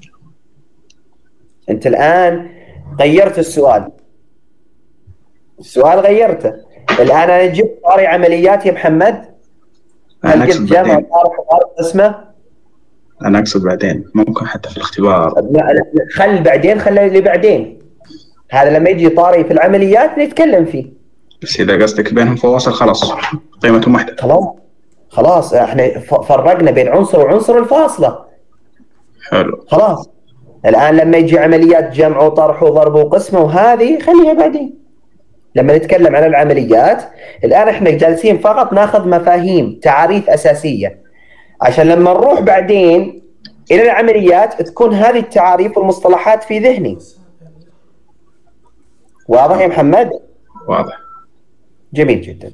انت الان غيرت السؤال، السؤال غيرته. الان انا جبت طاري عمليات يا محمد. انا اقصد جمع بعدين. طاري اسمه انا اقصد بعدين، ممكن حتى في الاختبار. خل بعدين، خلي اللي بعدين. هذا لما يجي طاري في العمليات نتكلم فيه. بس اذا قصدك بينهم فواصل خلاص قيمتهم واحده. خلاص خلاص احنا فرقنا بين عنصر وعنصر الفاصله. حلو. خلاص الان لما يجي عمليات جمع وطرح وضرب وقسمه وهذه خليها بعدين لما نتكلم عن العمليات. الان احنا جالسين فقط ناخذ مفاهيم، تعاريف اساسيه، عشان لما نروح بعدين الى العمليات تكون هذه التعاريف والمصطلحات في ذهني. واضح يا محمد؟ واضح. جميل جدا.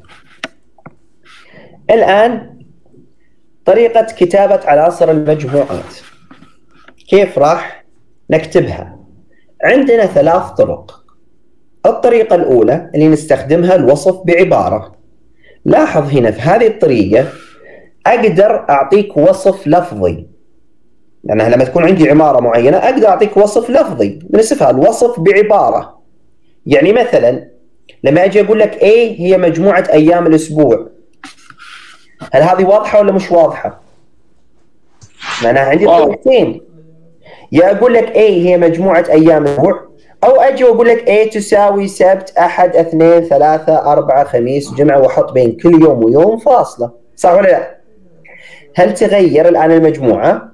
الآن طريقة كتابة عناصر المجموعات كيف راح نكتبها؟ عندنا ثلاث طرق. الطريقة الأولى اللي نستخدمها الوصف بعبارة. لاحظ هنا في هذه الطريقة أقدر أعطيك وصف لفظي، لأنها لما تكون عندي عبارة معينة أقدر أعطيك وصف لفظي، بنسميها الوصف بعبارة. يعني مثلا لما أجي أقول لك A هي مجموعة أيام الأسبوع، هل هذه واضحة ولا مش واضحة؟ معناها عندي طريقتين، يا أقول لك A هي مجموعة أيام الأسبوع، أو أجي وأقول لك A تساوي سبت أحد اثنين ثلاثة أربعة خميس جمعة، وأحط بين كل يوم ويوم فاصلة، صح ولا لا؟ هل تغير الآن المجموعة؟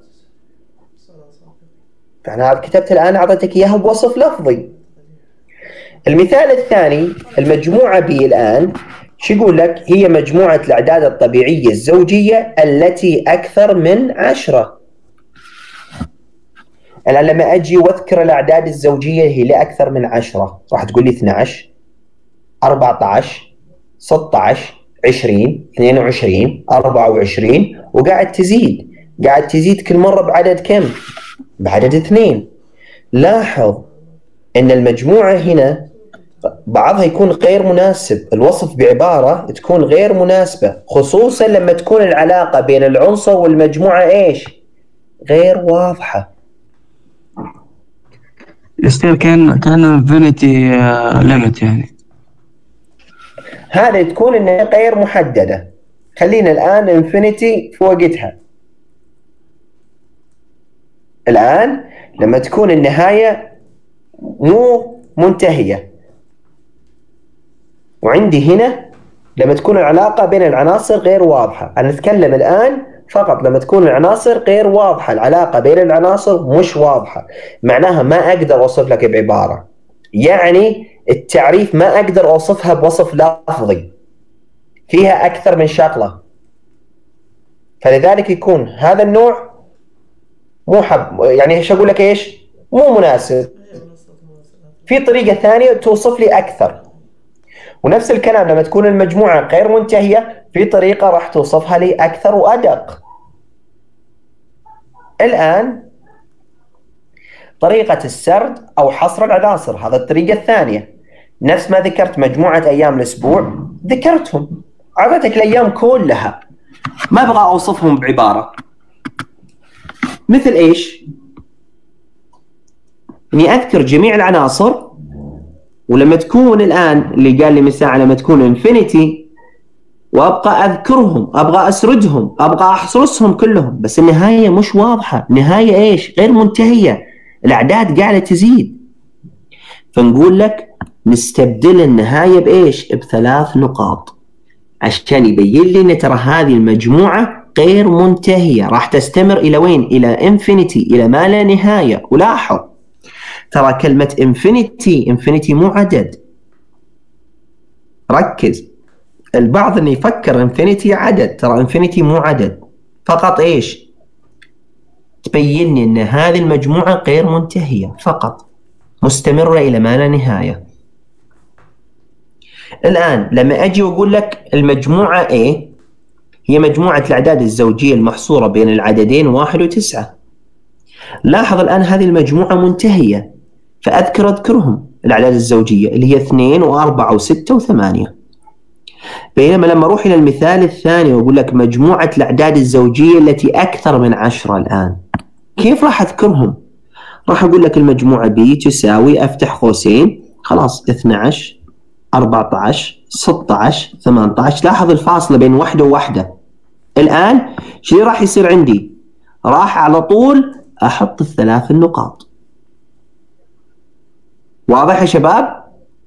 فأنا كتبت الآن أعطيتك إياها بوصف لفظي. المثال الثاني المجموعة B الآن شو يقول لك؟ هي مجموعة الأعداد الطبيعية الزوجية التي أكثر من عشرة. الآن لما أجي وأذكر الأعداد الزوجية هي لأكثر من عشرة، راح تقول لي اثني عشر أربعة عشر ستة عشر عشرين اثنين وعشرين أربعة وعشرين، وقاعد تزيد، قاعد تزيد كل مرة بعدد كم؟ بعدد اثنين. لاحظ أن المجموعة هنا بعضها يكون غير مناسب، الوصف بعبارة تكون غير مناسبة، خصوصا لما تكون العلاقة بين العنصر والمجموعة إيش؟ غير واضحة. يصير كان كان انفينيتي ليميت يعني. هذه تكون انها غير محددة. خلينا الآن انفينيتي في وقتها. الآن لما تكون النهاية مو منتهية، وعندي هنا لما تكون العلاقة بين العناصر غير واضحة. أنا أتكلم الآن فقط لما تكون العناصر غير واضحة، العلاقة بين العناصر مش واضحة، معناها ما أقدر أوصف لك بعبارة، يعني التعريف ما أقدر أوصفها بوصف لفظي، فيها أكثر من شغلة، فلذلك يكون هذا النوع مو حب، يعني ايش أقول لك إيش؟ مو مناسب. في طريقة ثانية توصف لي أكثر، ونفس الكلام لما تكون المجموعة غير منتهية في طريقة راح توصفها لي أكثر وأدق. الآن طريقة السرد أو حصر العناصر، هذا الطريقة الثانية. نفس ما ذكرت مجموعة أيام الأسبوع ذكرتهم، عطيتك الأيام كلها، ما أبغى أوصفهم بعبارة. مثل إيش؟ إني أذكر جميع العناصر، ولما تكون الآن اللي قال لي مساعة لما تكون انفينيتي وأبقى أذكرهم، أبغى أسردهم، أبغى أحصرهم كلهم، بس النهاية مش واضحة، النهاية إيش؟ غير منتهية، الأعداد قاعدة تزيد. فنقول لك نستبدل النهاية بإيش؟ بثلاث نقاط، عشان يبين لي إن ترى هذه المجموعة غير منتهية، راح تستمر إلى وين؟ إلى انفينيتي، إلى ما لا نهاية. ولاحظ ترى كلمة انفينيتي، انفينيتي مو عدد، ركز. البعض انه يفكر انفينيتي عدد، ترى انفينيتي مو عدد، فقط ايش؟ تبين لي ان هذه المجموعة غير منتهية، فقط مستمرة الى ما لا نهاية. الان لما اجي واقول لك المجموعة A هي مجموعة الاعداد الزوجية المحصورة بين العددين واحد وتسعة، لاحظ الان هذه المجموعة منتهية، فاذكر اذكرهم الاعداد الزوجية اللي هي اثنين واربعة وستة وثمانية. بينما لما اروح الى المثال الثاني واقول لك مجموعة الاعداد الزوجية التي اكثر من عشرة، الان كيف راح اذكرهم؟ راح اقول لك المجموعة B تساوي افتح قوسين خلاص اثني عشر أربعة عشر ستة عشر ثمانية عشر، لاحظ الفاصلة بين واحدة وواحدة. الان شو راح يصير عندي؟ راح على طول احط الثلاث النقاط. واضح يا شباب؟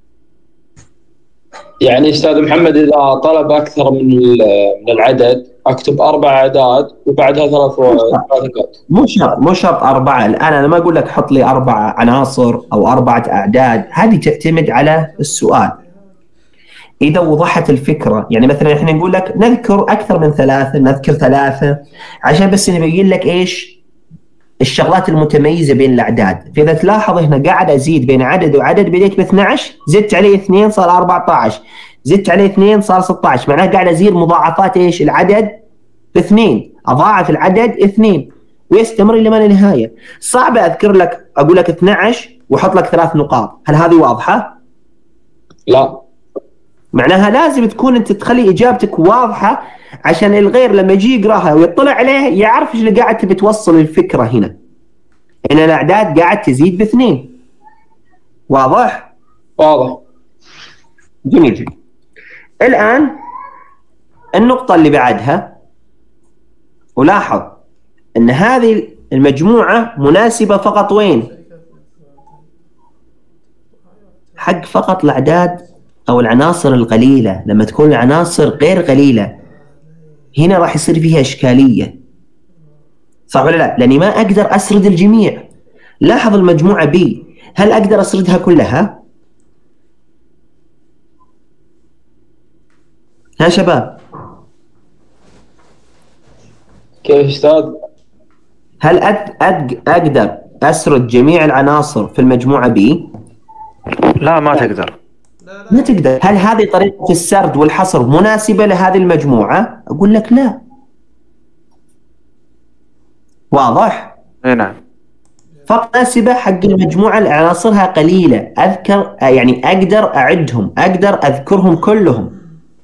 يعني استاذ محمد اذا طلب اكثر من من العدد اكتب اربع اعداد وبعدها ثلاث نقاط. مو شرط مو شرط اربعه. الان انا ما اقول لك حط لي اربع عناصر او اربعه اعداد، هذه تعتمد على السؤال. اذا وضحت الفكره، يعني مثلا احنا نقول لك نذكر اكثر من ثلاثه، نذكر ثلاثه عشان بس نبين لك ايش الشغلات المتميزه بين الاعداد. فاذا تلاحظ هنا قاعد ازيد بين عدد وعدد، بديت ب اثني عشر زدت عليه اثنين صار أربعة عشر، زدت عليه اثنين صار ستة عشر، معناه قاعد ازيد مضاعفات ايش؟ العدد باثنين، اضاعف العدد اثنين ويستمر الى ما لا نهايه. صعب اذكر لك اقول لك اثني عشر واحط لك ثلاث نقاط، هل هذه واضحه؟ لا. معناها لازم تكون انت تخلي اجابتك واضحه عشان الغير لما يجي يقراها ويطلع عليه يعرف ايش اللي قاعد تبي توصل الفكره هنا. ان الاعداد قاعد تزيد باثنين. واضح؟ واضح. جميل جدا. الان النقطه اللي بعدها، ولاحظ ان هذه المجموعه مناسبه فقط وين؟ حق فقط الاعداد او العناصر القليله. لما تكون العناصر غير قليله هنا راح يصير فيها اشكاليه، صح ولا لا؟ لاني ما اقدر اسرد الجميع. لاحظ المجموعه بي، هل اقدر اسردها كلها؟ ها شباب، كيف استاذ؟ هل أد... أد... اقدر اسرد جميع العناصر في المجموعه بي؟ لا ما تقدر. ما تقدر. هل هذه طريقه السرد والحصر مناسبه لهذه المجموعه؟ اقول لك لا. واضح؟ اي نعم. فقط مناسبه حق المجموعه اللي عناصرها قليله، اذكر يعني اقدر اعدهم، اقدر اذكرهم كلهم.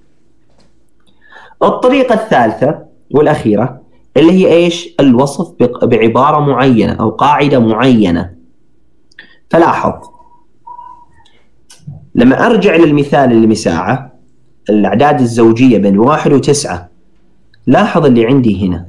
الطريقه الثالثه والاخيره اللي هي ايش؟ الوصف بعباره معينه او قاعده معينه. فلاحظ لما ارجع للمثال اللي مساعه الاعداد الزوجيه بين واحد وتسعه، لاحظ اللي عندي هنا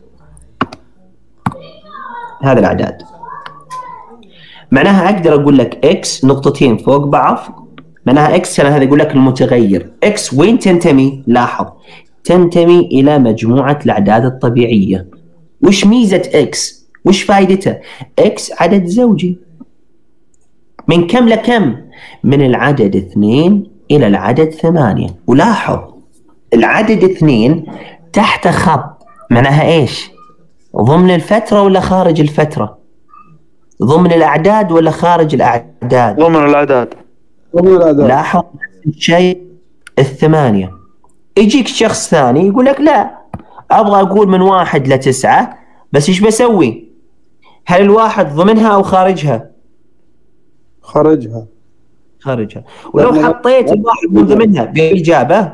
هذا الاعداد، معناها اقدر اقول لك اكس نقطتين فوق بعض، معناها اكس انا هذا يقول لك المتغير. اكس وين تنتمي؟ لاحظ تنتمي الى مجموعه الاعداد الطبيعيه. وش ميزه اكس؟ وش فائدتها؟ اكس عدد زوجي من كم لكم؟ من العدد اثنين الى العدد ثمانية. ولاحظ العدد اثنين تحت خط، معناها ايش؟ ضمن الفترة ولا خارج الفترة؟ ضمن الاعداد ولا خارج الاعداد؟ ضمن الاعداد. ضمن الاعداد. لاحظ الشيء الثمانية. يجيك شخص ثاني يقول لك لا ابغى اقول من واحد لتسعة، بس ايش بسوي؟ هل الواحد ضمنها او خارجها؟ خارجها. خارجها. ولو حطيت الواحد من ضمنها بإجابة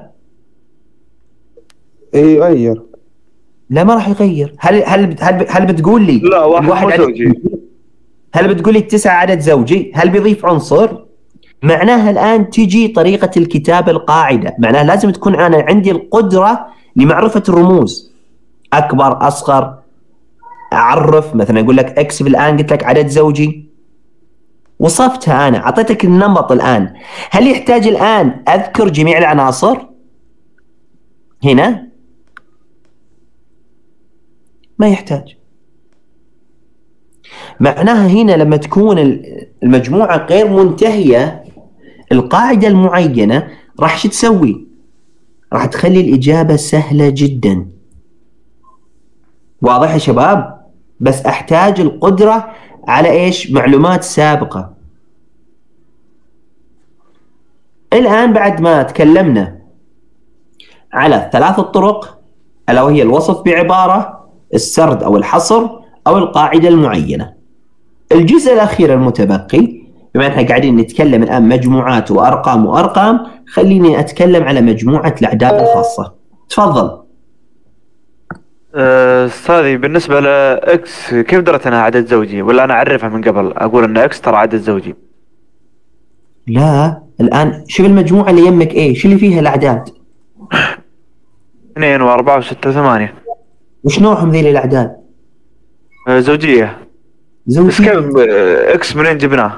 يغير؟ لا ما راح يغير. هل هل هل, هل بتقول لي لا واحد عدد زوجي؟ هل بتقول لي التسعة عدد زوجي؟ هل بيضيف عنصر؟ معناها الآن تجي طريقة الكتابة القاعدة، معناها لازم تكون أنا عندي القدرة لمعرفة الرموز، أكبر أصغر، أعرف مثلا أقول لك إكس الآن قلت لك عدد زوجي، وصفتها أنا، أعطيتك النمط الآن. هل يحتاج الآن أذكر جميع العناصر هنا؟ ما يحتاج. معناها هنا لما تكون المجموعة غير منتهية، القاعدة المعينة راح شو تسوي؟ راح تخلي الإجابة سهلة جدا. واضح يا شباب؟ بس أحتاج القدرة على إيش؟ معلومات سابقة. الآن بعد ما تكلمنا على ثلاث الطرق، ألا وهي الوصف بعبارة، السرد أو الحصر، أو القاعدة المعينة. الجزء الأخير المتبقي، بما أننا قاعدين نتكلم الآن مجموعات وأرقام وأرقام، خليني أتكلم على مجموعة الأعداد الخاصة. تفضل. استاذي بالنسبه لاكس كيف درت انها عدد زوجي؟ ولا انا اعرفها من قبل اقول ان اكس ترى عدد زوجي؟ لا الان شوف المجموعه اللي يمك ايه، شو اللي فيها الاعداد؟ اثنين واربعة وستة وثمانية. وش نوعهم ذي الاعداد؟ زوجيه. زوجيه. بس كيف اكس منين جبناه؟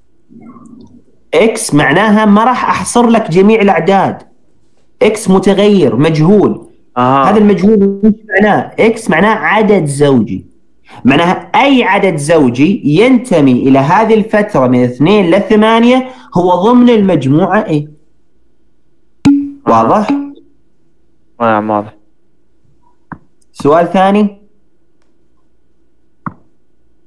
اكس معناها ما راح احصر لك جميع الاعداد، اكس متغير مجهول. آه. هذا المجهول وش معناه؟ اكس معناه عدد زوجي، معناها اي عدد زوجي ينتمي الى هذه الفتره من اثنين لثمانيه هو ضمن المجموعه ايه. واضح؟ نعم واضح. سؤال ثاني؟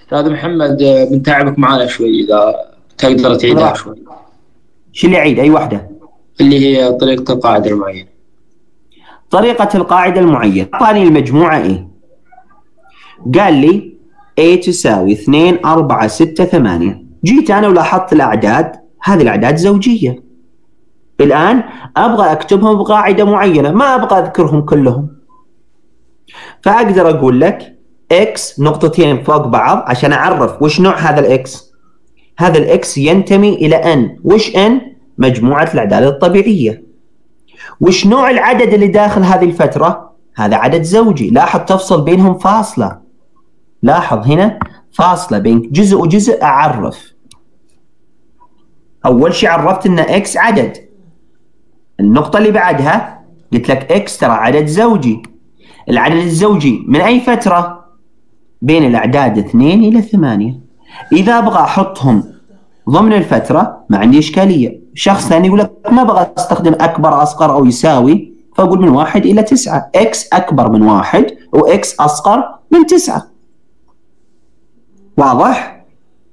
أستاذ محمد بنتعبك معنا شوي إذا تقدر تعيدها شوي. شو اللي أعيد؟ أي واحدة؟ اللي هي طريقة القاعدة المعينة. طريقة القاعدة المعينة. أعطاني المجموعة إيه؟ قال لي A تساوي اثنين أربعة ستة ثمانية. جيت أنا ولاحظت الأعداد، هذه الأعداد زوجية. الآن أبغى أكتبهم بقاعدة معينة، ما أبغى أذكرهم كلهم. فأقدر أقول لك X نقطتين فوق بعض عشان أعرف وش نوع هذا الإكس. هذا الإكس ينتمي إلى N. وش N؟ مجموعة الأعداد الطبيعية. وش نوع العدد اللي داخل هذه الفترة؟ هذا عدد زوجي. لاحظ تفصل بينهم فاصلة. لاحظ هنا فاصلة بين جزء وجزء. أعرف أول شيء عرفت أن X عدد. النقطة اللي بعدها قلت لك X ترى عدد زوجي. العدد الزوجي من أي فترة؟ بين الأعداد اثنين إلى ثمانية. إذا أبغى أحطهم ضمن الفترة ما عندي إشكالية. شخص ثاني يقول لك ما أبغى أستخدم أكبر أصغر أو يساوي، فأقول من واحد إلى تسعة. X أكبر من واحد و X أصغر من تسعة. واضح؟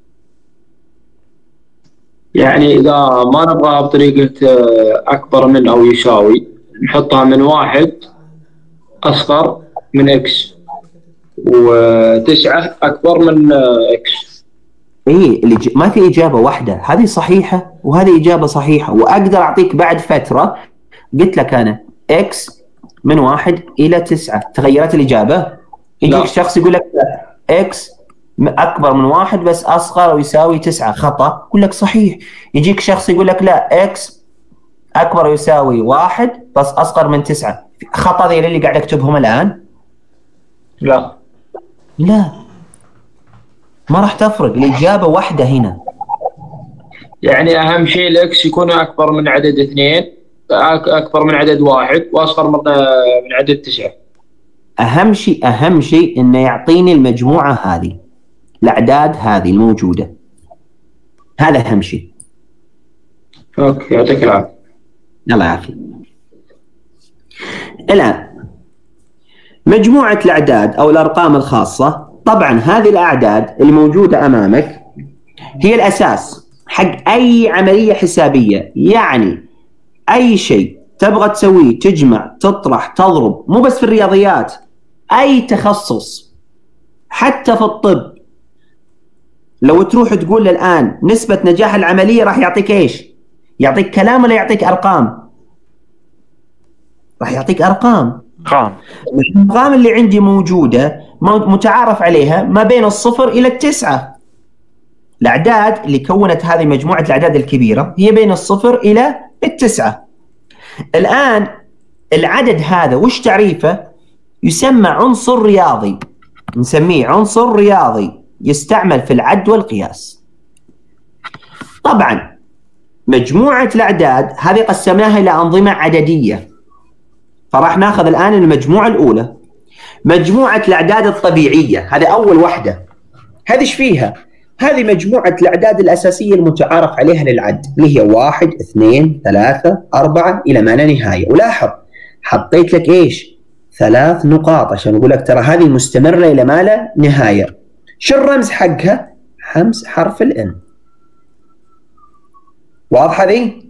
يعني إذا ما نبغاها بطريقة أكبر من أو يساوي، نحطها من واحد أصغر من إكس وتسعة أكبر من إكس. إيه اللي ج... ما في إجابة واحدة، هذه صحيحة وهذه إجابة صحيحة. وأقدر أعطيك بعد فترة قلت لك أنا إكس من واحد إلى تسعة، تغيرت الإجابة. يجيك شخص يقول لك إكس أكبر من واحد بس أصغر أو يساوي تسعة، خطأ. أقول لك صحيح. يجيك شخص يقول لك لا، إكس أكبر أو يساوي واحد بس أصغر من تسعة، خطأ. ذي اللي قاعد أكتبهم الآن؟ لا لا، ما راح تفرق. الإجابة واحدة هنا. يعني أهم شيء الإكس يكون أكبر من عدد اثنين، أكبر من عدد واحد وأصغر من من عدد تسعة. أهم شيء أهم شيء إنه يعطيني المجموعة هذه، الأعداد هذه الموجودة. هذا أهم شيء. أوكي، يعطيك العافية. الله يعافيك. الآن مجموعة الأعداد أو الأرقام الخاصة، طبعا هذه الأعداد اللي موجودة أمامك هي الأساس حق أي عملية حسابية. يعني أي شيء تبغى تسويه، تجمع تطرح تضرب، مو بس في الرياضيات، أي تخصص حتى في الطب. لو تروح تقول الآن نسبة نجاح العملية راح يعطيك إيش؟ يعطيك كلام ولا يعطيك أرقام؟ راح يعطيك أرقام. أرقام. الأرقام اللي عندي موجودة متعارف عليها ما بين الصفر إلى التسعة. الأعداد اللي كونت هذه مجموعة الأعداد الكبيرة هي بين الصفر إلى التسعة. الآن العدد هذا وش تعريفه؟ يسمى عنصر رياضي، نسميه عنصر رياضي يستعمل في العد والقياس. طبعا مجموعة الأعداد هذه قسمناها إلى أنظمة عددية، فراح ناخذ الآن المجموعة الأولى، مجموعة الأعداد الطبيعية. هذه أول واحدة. هذه إيش فيها؟ هذه مجموعة الأعداد الأساسية المتعارف عليها للعد، اللي هي واحد اثنين ثلاثة أربعة إلى ما لا نهاية. ولاحظ حطيت لك إيش؟ ثلاث نقاط عشان أقول لك ترى هذه مستمرة إلى ما لا نهاية. شو الرمز حقها؟ حمز حرف الإن. واضحة ذي؟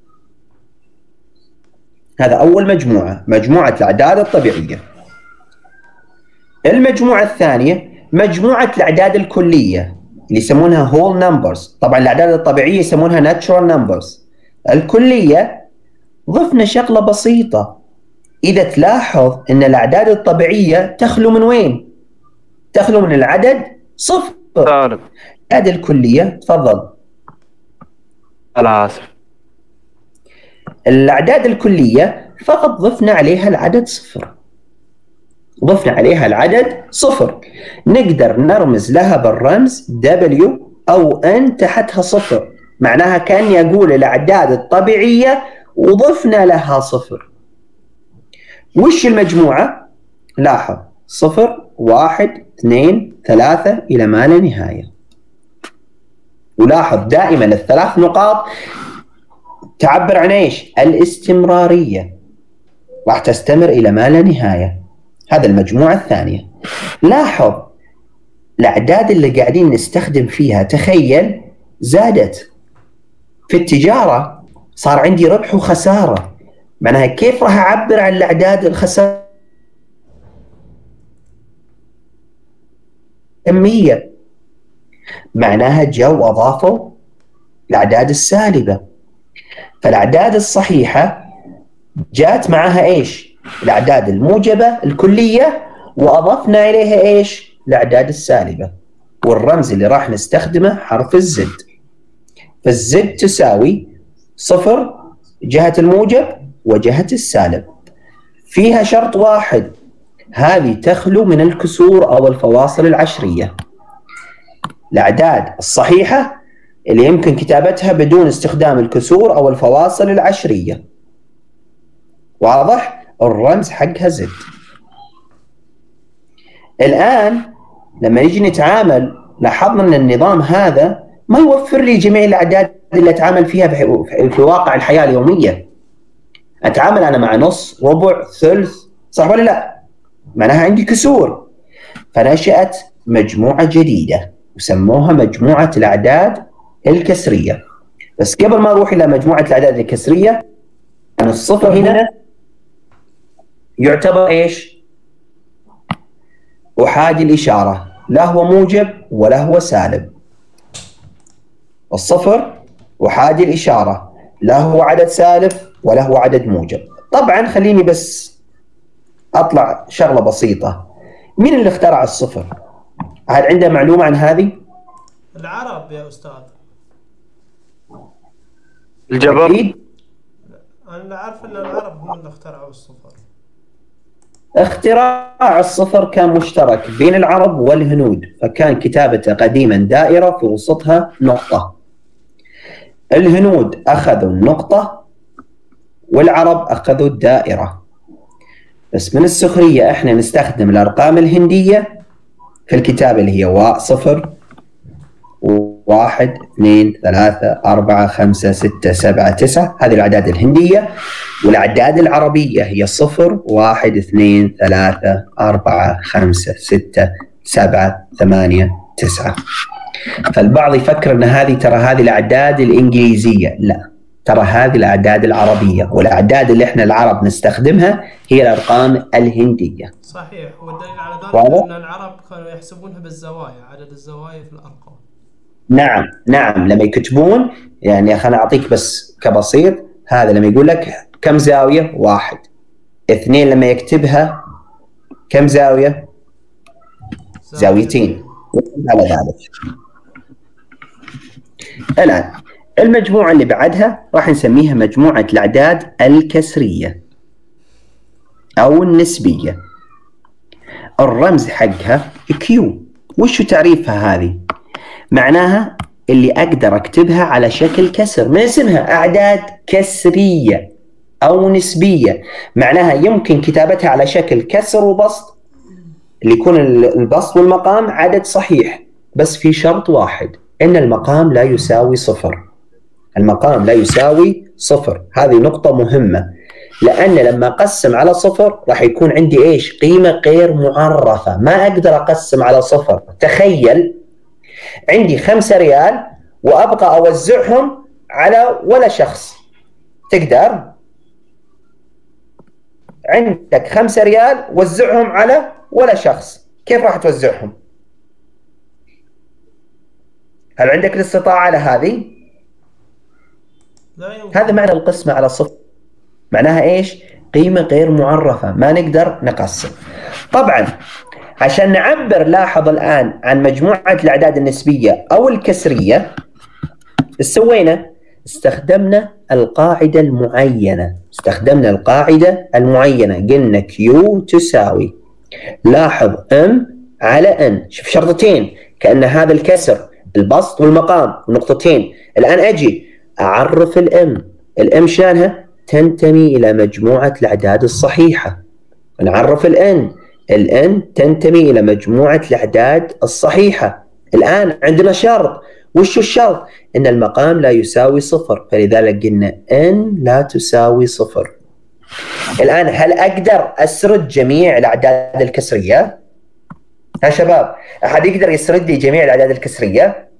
هذا أول مجموعة، مجموعة الأعداد الطبيعية. المجموعة الثانية مجموعة الأعداد الكلية اللي يسمونها whole numbers. طبعا الأعداد الطبيعية يسمونها natural numbers. الكلية ضفنا شغلة بسيطة. إذا تلاحظ أن الأعداد الطبيعية تخلو من وين؟ تخلو من العدد صفر. طالب. الأعداد الكلية تفضل. أنا آسف. الأعداد الكلية فقط ضفنا عليها العدد صفر. ضفنا عليها العدد صفر. نقدر نرمز لها بالرمز W أو N تحتها صفر. معناها كأني أقول الأعداد الطبيعية وضفنا لها صفر. وش المجموعة؟ لاحظ صفر واحد اثنين ثلاثة إلى ما لا نهاية. ولاحظ دائما الثلاث نقاط تعبر عن إيش؟ الاستمرارية، راح تستمر إلى ما لا نهاية. هذا المجموعة الثانية. لاحظ الأعداد اللي قاعدين نستخدم فيها تخيل زادت. في التجارة صار عندي ربح وخسارة، معناها كيف راح أعبر عن الأعداد الخسارة كمية؟ معناها جو أضافوا الأعداد السالبة. فالأعداد الصحيحة جات معها إيش؟ الأعداد الموجبة الكلية، وأضفنا إليها إيش؟ الأعداد السالبة. والرمز اللي راح نستخدمه حرف الزد. فالزد تساوي صفر جهة الموجب وجهة السالب. فيها شرط واحد، هذه تخلو من الكسور أو الفواصل العشرية. الأعداد الصحيحة اللي يمكن كتابتها بدون استخدام الكسور أو الفواصل العشرية. واضح؟ الرمز حقها زد. الآن لما نيجي نتعامل لاحظنا أن النظام هذا ما يوفر لي جميع الأعداد اللي أتعامل فيها في واقع الحياة اليومية. أتعامل أنا مع نص، ربع، ثلث، صح ولا لا؟ معناها عندي كسور. فنشأت مجموعة جديدة وسموها مجموعة الأعداد الكسرية. بس قبل ما أروح إلى مجموعة الأعداد الكسرية، يعني الصفر هنا يعتبر إيش؟ أحادي الإشارة، لا هو موجب ولا هو سالب. الصفر أحادي الإشارة، لا هو عدد سالب ولا هو عدد موجب. طبعا خليني بس أطلع شغلة بسيطة. مين اللي اخترع الصفر؟ هل عنده معلومة عن هذه؟ العرب يا أستاذ. الجبر؟ أكيد. أنا عارف أن العرب هم اللي اخترعوا الصفر. اختراع الصفر كان مشترك بين العرب والهنود، فكان كتابته قديما دائرة في وسطها نقطة. الهنود أخذوا النقطة والعرب أخذوا الدائرة. بس من السخرية احنا نستخدم الأرقام الهندية في الكتابة اللي هي واء صفر واحد اثنين ثلاثة أربعة خمسة ستة سبعة تسعة، هذه الأعداد الهندية. والأعداد العربية هي صفر واحد اثنين ثلاثة أربعة خمسة ستة سبعة ثمانية تسعة. فالبعض يفكر أن هذه ترى هذه الأعداد الإنجليزية، لا، ترى هذه الأعداد العربية، والأعداد اللي احنا العرب نستخدمها هي الأرقام الهندية. صحيح. والدليل على ذلك أن العرب كانوا يحسبونها بالزوايا، عدد الزوايا في الأرقام. نعم نعم، لما يكتبون يعني خليني أعطيك بس كبسيط، هذا لما يقول لك كم زاوية؟ واحد. اثنين لما يكتبها كم زاوية؟ زاويتين. على ذلك الآن المجموعة اللي بعدها راح نسميها مجموعة الأعداد الكسرية أو النسبية. الرمز حقها كيو. وش تعريفها هذه؟ معناها اللي أقدر أكتبها على شكل كسر، من اسمها أعداد كسرية أو نسبية. معناها يمكن كتابتها على شكل كسر وبسط، اللي يكون البسط والمقام عدد صحيح، بس في شرط واحد، إن المقام لا يساوي صفر. المقام لا يساوي صفر، هذه نقطة مهمة، لأن لما أقسم على صفر راح يكون عندي إيش؟ قيمة غير معرفة، ما أقدر أقسم على صفر. تخيل عندي خمسة ريال وأبغى أوزعهم على ولا شخص، تقدر؟ عندك خمسة ريال وزعهم على ولا شخص، كيف راح توزعهم؟ هل عندك الاستطاعة على هذه؟ هذا معنى القسمة على صفر، معناها إيش؟ قيمة غير معرفة، ما نقدر نقسم. طبعا عشان نعبر، لاحظ الآن، عن مجموعة الأعداد النسبية أو الكسرية، إيش سوينا؟ استخدمنا القاعدة المعينة، استخدمنا القاعدة المعينة، قلنا كيو تساوي، لاحظ ام على ان، شوف شرطتين، كأن هذا الكسر البسط والمقام ونقطتين. الآن أجي أعرف الام، الام شانها تنتمي إلى مجموعة الأعداد الصحيحة. نعرف الان، الان تنتمي إلى مجموعة الأعداد الصحيحة. الآن عندنا شرط، وش الشرط؟ إن المقام لا يساوي صفر، فلذلك قلنا ان لا تساوي صفر. الآن هل أقدر أسرد جميع الأعداد الكسرية؟ يا شباب أحد يقدر يسرد لي جميع الأعداد الكسرية؟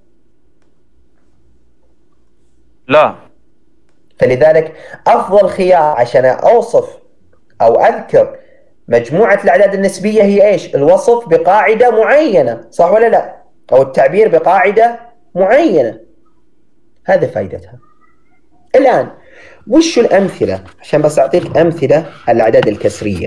لا. فلذلك أفضل خيار عشان أوصف أو أذكر مجموعة الأعداد النسبية هي إيش؟ الوصف بقاعدة معينة، صح ولا لا؟ أو التعبير بقاعدة معينة. هذا فائدتها. الآن وش الأمثلة؟ عشان بس أعطيك أمثلة الأعداد الكسرية.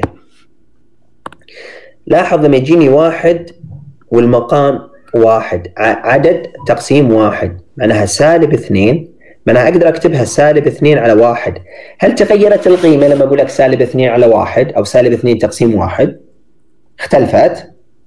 لاحظ لما يجيني واحد والمقام واحد، عدد تقسيم واحد، معناها سالب اثنين، معناها أقدر أكتبها سالب اثنين على واحد. هل تغيرت القيمة لما أقول لك سالب اثنين على واحد أو سالب اثنين تقسيم واحد؟ اختلفت؟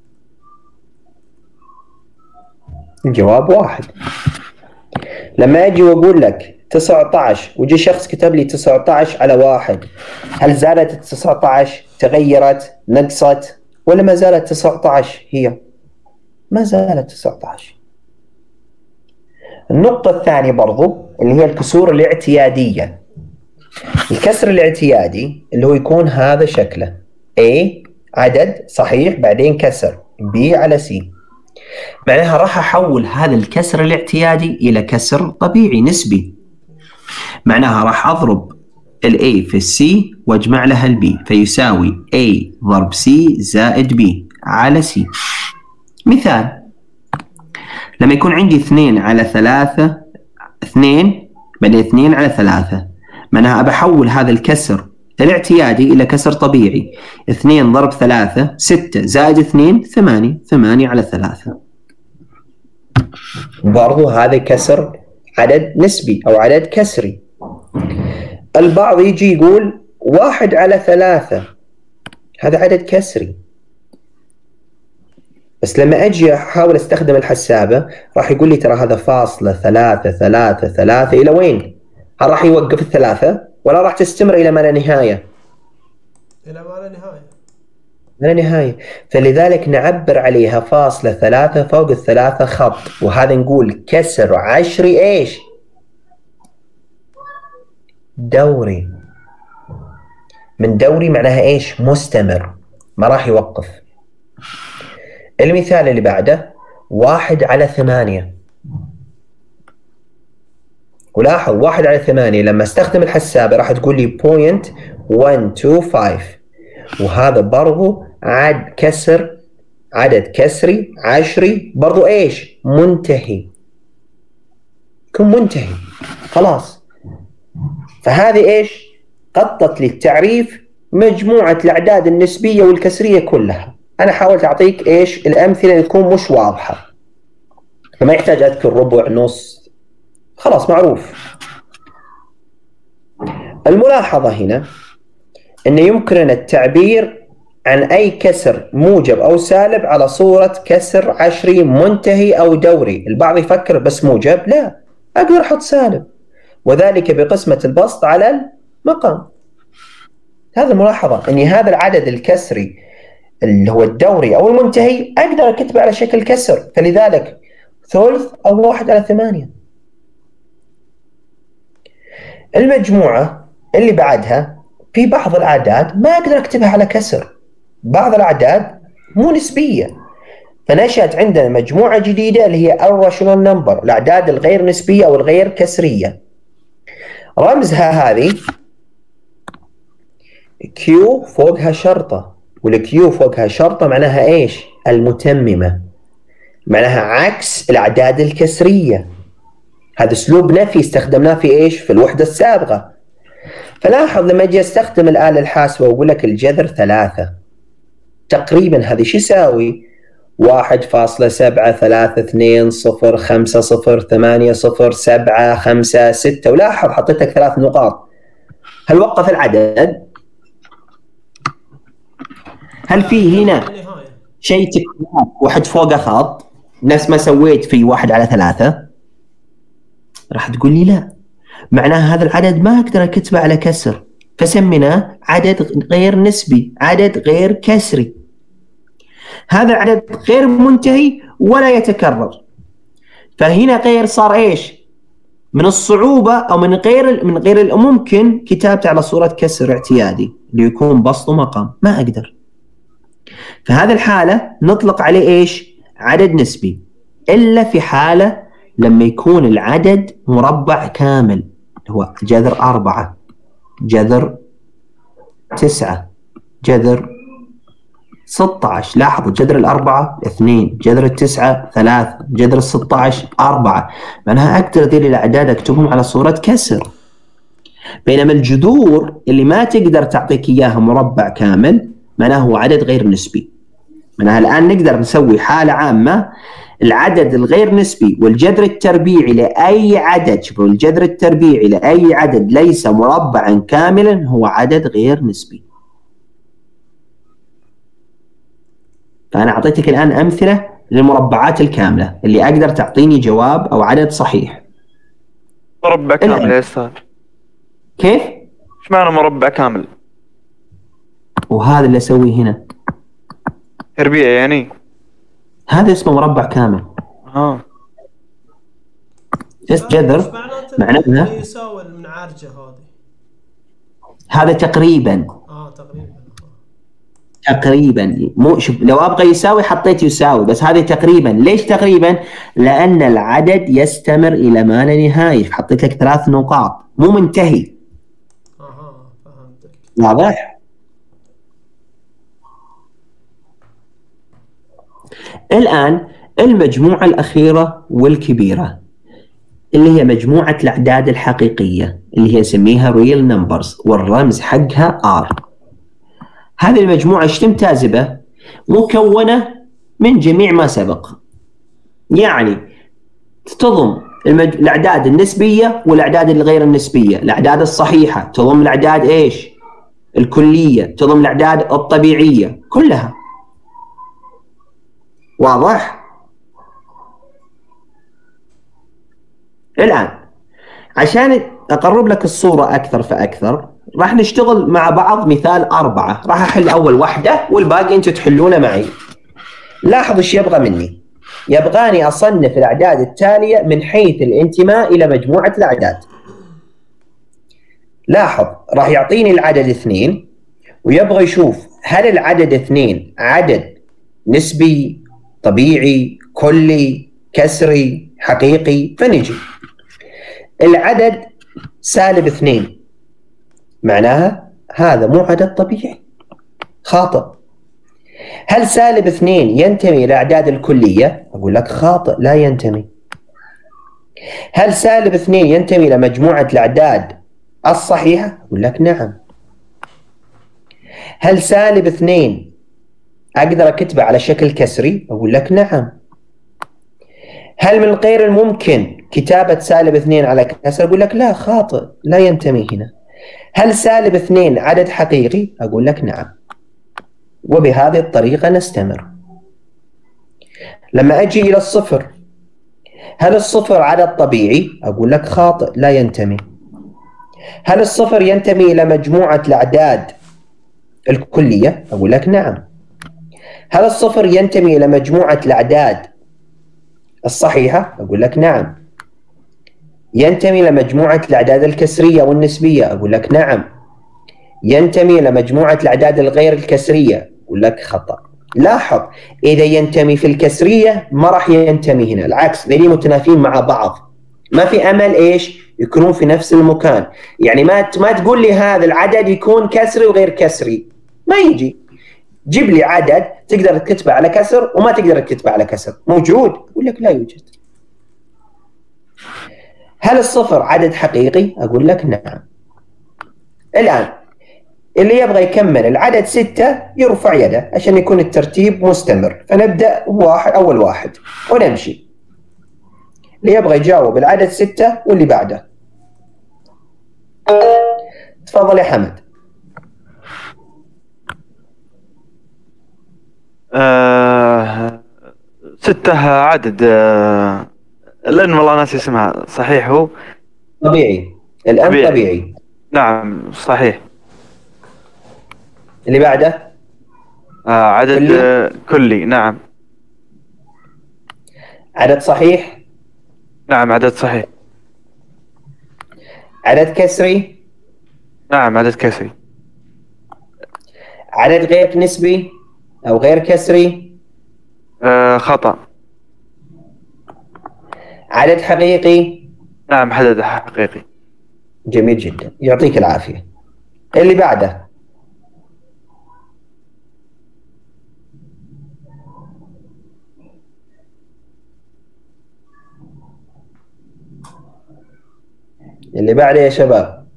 الجواب واحد. لما أجي وأقول لك تسعة عشر وجي شخص كتب لي تسعة عشر على واحد، هل زادت تسعة عشر؟ تغيرت؟ نقصت؟ ولا ما زالت تسعة عشر هي؟ ما زالت تسعة عشر. النقطة الثانية برضو اللي هي الكسور الاعتيادية. الكسر الاعتيادي اللي هو يكون هذا شكله A عدد صحيح بعدين كسر B على C، معناها راح أحول هذا الكسر الاعتيادي إلى كسر طبيعي نسبي. معناها راح أضرب ال A في ال C واجمع لها ال B فيساوي A ضرب C زائد B على C. مثال، لما يكون عندي اثنين على ثلاثة، اثنين بعدين اثنين على ثلاثة، معناها أبحول هذا الكسر الاعتيادي إلى كسر طبيعي. اثنين ضرب ثلاثة ستة زائد اثنين ثمانية، ثمانية على ثلاثة. برضو هذا كسر عدد نسبي أو عدد كسري. البعض يجي يقول واحد على ثلاثة، هذا عدد كسري، بس لما أجي أحاول أستخدم الحسابة راح يقول لي ترى هذا فاصلة ثلاثة ثلاثة ثلاثة إلى وين؟ هل راح يوقف الثلاثة ولا راح تستمر إلى ما لا نهاية؟ إلى ما لا نهاية. ما لا نهاية. فلذلك نعبر عليها فاصلة ثلاثة فوق الثلاثة خط، وهذا نقول كسر عشري إيش؟ دوري. من دوري معناها إيش؟ مستمر، ما راح يوقف. المثال اللي بعده واحد على ثمانية، ولاحظ واحد على ثمانية لما استخدم الحسابة راح تقول لي بوينت واحد اثنين خمسة، وهذا برضو عد كسر عدد كسري عشري برضو ايش؟ منتهي، يكون منتهي خلاص. فهذه ايش؟ غطت لي التعريف مجموعة الأعداد النسبية والكسرية كلها. أنا حاولت أعطيك إيش الأمثلة اللي تكون مش واضحة، فما يحتاج أذكر ربع نص، خلاص معروف. الملاحظة هنا أن يمكننا التعبير عن أي كسر موجب أو سالب على صورة كسر عشري منتهي أو دوري. البعض يفكر بس موجب، لا، أقدر أحط سالب، وذلك بقسمة البسط على المقام. هذا الملاحظة أن هذا العدد الكسري اللي هو الدوري أو المنتهي أقدر أكتبه على شكل كسر، فلذلك ثلث أو واحد على ثمانية. المجموعة اللي بعدها في بعض الأعداد ما أقدر أكتبها على كسر، بعض الأعداد مو نسبية، فنشأت عندنا مجموعة جديدة اللي هي irrational number، الأعداد الغير نسبية أو الغير كسرية. رمزها هذه Q فوقها شرطة، والكيو فوقها شرطة معناها إيش؟ المتممة، معناها عكس الأعداد الكسرية. هذا أسلوب نفي استخدمناه في إيش؟ في الوحدة السابقة. فلاحظ لما أجي أستخدم الآلة الحاسبة وأقول لك الجذر ثلاثة، تقريبا هذه شو يساوي؟ واحد فاصلة سبعة ثلاثة اثنين صفر خمسة صفر ثمانية صفر سبعة خمسة ستة، ولاحظ حطيت لك ثلاث نقاط. هل وقف العدد؟ هل في هنا شيء تكرار واحد فوقه خط نفس ما سويت في واحد على ثلاثة؟ راح تقول لي لا، معناها هذا العدد ما أقدر أكتبه على كسر، فسميناه عدد غير نسبي، عدد غير كسري. هذا عدد غير منتهي ولا يتكرر، فهنا غير صار إيش؟ من الصعوبة أو من غير من غير الممكن كتابته على صورة كسر اعتيادي اللي يكون بسط ومقام، ما أقدر. في هذه الحالة نطلق عليه إيش؟ عدد نسبي، إلا في حالة لما يكون العدد مربع كامل، هو جذر أربعة، جذر تسعة، جذر ستة عشر. لاحظوا جذر الأربعة اثنين، جذر التسعة ثلاثة، جذر الستة عشر أربعة. معناها أقدر ذي الأعداد أكتبهم على صورة كسر. بينما الجذور اللي ما تقدر تعطيك إياها مربع كامل معناها هو عدد غير نسبي. معناها الآن نقدر نسوي حالة عامة، العدد الغير نسبي والجذر التربيعي لأي عدد، شوفوا الجذر التربيعي لأي عدد ليس مربعا كاملا هو عدد غير نسبي. فأنا أعطيتك الآن أمثلة للمربعات الكاملة اللي أقدر تعطيني جواب أو عدد صحيح. مربع كامل يا أستاذ. كيف؟ إيش معنى مربع كامل؟ وهذا اللي أسويه هنا تربيع يعني؟ هذا اسمه مربع كامل. اه اس جذر معناها يساوي المنعرجة هذه. هذا تقريبا اه تقريبا تقريبا مو شوف، لو ابغى يساوي حطيت يساوي، بس هذه تقريبا. ليش تقريبا؟ لان العدد يستمر الى ما لا نهايه، حطيت لك ثلاث نقاط مو منتهي. اها فهمتك. واضح؟ الان المجموعه الاخيره والكبيره اللي هي مجموعه الاعداد الحقيقيه اللي هي نسميها real numbers والرمز حقها R. هذه المجموعة ايش تمتاز به؟ مكونة من جميع ما سبق، يعني تضم المج... الأعداد النسبية والأعداد الغير النسبية، الأعداد الصحيحة، تضم الأعداد ايش؟ الكلية، تضم الأعداد الطبيعية كلها. واضح؟ الآن عشان أقرب لك الصورة أكثر فأكثر راح نشتغل مع بعض مثال أربعة. راح أحل أول واحدة والباقي أنتوا تحلونه معي. لاحظوا إيش يبغى مني. يبغاني أصنف الأعداد التالية من حيث الانتماء إلى مجموعة الأعداد. لاحظ راح يعطيني العدد اثنين ويبغى يشوف هل العدد اثنين عدد نسبي، طبيعي، كلي، كسري، حقيقي. فنجي العدد سالب اثنين معناها هذا مو عدد طبيعي، خاطئ. هل سالب اثنين ينتمي إلى الأعداد الكلية؟ أقول لك خاطئ، لا ينتمي. هل سالب اثنين ينتمي إلى مجموعة الأعداد الصحيحة؟ أقول لك نعم. هل سالب اثنين أقدر أكتبه على شكل كسري؟ أقول لك نعم. هل من غير الممكن كتابة سالب اثنين على كسر؟ أقول لك لا، خاطئ، لا ينتمي هنا. هل سالب اثنين عدد حقيقي؟ أقول لك نعم. وبهذه الطريقة نستمر. لما أجي إلى الصفر، هل الصفر عدد طبيعي؟ أقول لك خاطئ، لا ينتمي. هل الصفر ينتمي إلى مجموعة الأعداد الكلية؟ أقول لك نعم. هل الصفر ينتمي إلى مجموعة الأعداد الصحيحة؟ أقول لك نعم. ينتمي إلى مجموعة الأعداد الكسرية والنسبية؟ أقول لك نعم. ينتمي إلى مجموعة الأعداد الغير الكسرية؟ أقول لك خطأ. لاحظ إذا ينتمي في الكسرية ما راح ينتمي هنا، العكس، ذي متنافين مع بعض، ما في أمل إيش يكونون في نفس المكان. يعني ما ما تقول لي هذا العدد يكون كسري وغير كسري، ما يجي. جيب لي عدد تقدر تكتبه على كسر وما تقدر تكتبه على كسر، موجود؟ أقول لك لا يوجد. هل الصفر عدد حقيقي؟ أقول لك نعم. الآن اللي يبغى يكمل العدد ستة يرفع يده عشان يكون الترتيب مستمر. فنبدأ واحد أول واحد ونمشي. اللي يبغى يجاوب العدد ستة واللي بعده. تفضل يا حمد. آه ستة عدد آه لأن والله ناسي اسمها. صحيح هو طبيعي. الآن طبيعي, طبيعي. نعم صحيح. اللي بعده آه عدد كلي. آه كلي. نعم. عدد صحيح. نعم عدد صحيح. عدد كسري. نعم عدد كسري. عدد غير نسبي. أو غير كسري؟ آه خطأ. عدد حقيقي؟ نعم عدد حقيقي. جميل جدا، يعطيك العافية. اللي بعده. اللي بعده يا شباب.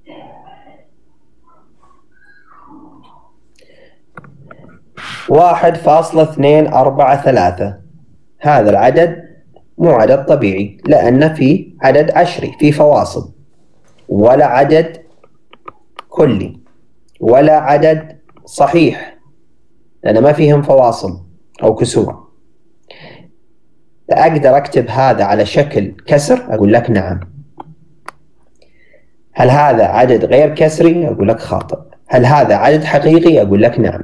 واحد فاصلة اثنين أربعة ثلاثة، هذا العدد مو عدد طبيعي لأن في عدد عشري في فواصل، ولا عدد كلي، ولا عدد صحيح لأن ما فيهم فواصل أو كسور. أقدر أكتب هذا على شكل كسر؟ أقول لك نعم. هل هذا عدد غير كسري؟ أقول لك خاطئ. هل هذا عدد حقيقي؟ أقول لك نعم.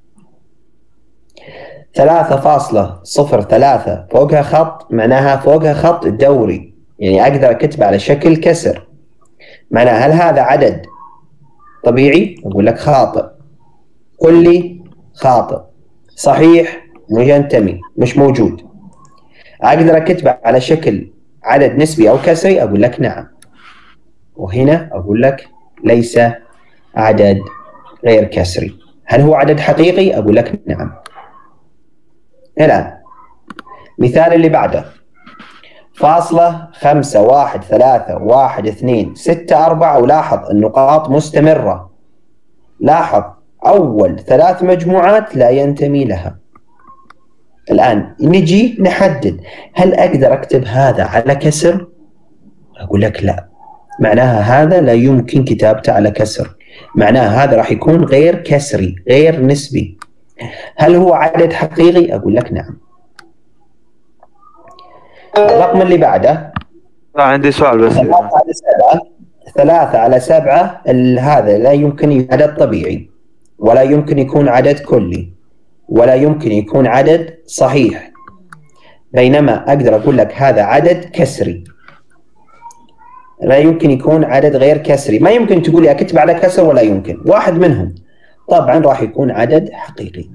ثلاثة فاصلة صفر ثلاثة فوقها خط، معناها فوقها خط دوري، يعني أقدر أكتبه على شكل كسر. معناها هل هذا عدد طبيعي؟ أقول لك خاطئ. كلي؟ خاطئ. صحيح؟ مش ينتمي، مش موجود. أقدر أكتبه على شكل عدد نسبي أو كسري؟ أقول لك نعم. وهنا أقول لك ليس عدد غير كسري. هل هو عدد حقيقي؟ أقول لك نعم. الآن مثال اللي بعده. فاصلة خمسة واحد ثلاثة واحد اثنين ستة أربعة، ولاحظ النقاط مستمرة. لاحظ أول ثلاث مجموعات لا ينتمي لها. الآن نجي نحدد، هل أقدر أكتب هذا على كسر؟ أقول لك لا، معناها هذا لا يمكن كتابته على كسر، معناها هذا راح يكون غير كسري غير نسبي. هل هو عدد حقيقي؟ أقول لك نعم. الرقم اللي بعده. لا عندي سؤال بس. ثلاثة على سبعة. ثلاثة على سبعة هذا لا يمكن يكون عدد طبيعي، ولا يمكن يكون عدد كلي، ولا يمكن يكون عدد صحيح، بينما أقدر أقول لك هذا عدد كسري. لا يمكن يكون عدد غير كسري. ما يمكن تقول لي أكتب على كسر، ولا يمكن. واحد منهم طبعا راح يكون عدد حقيقي.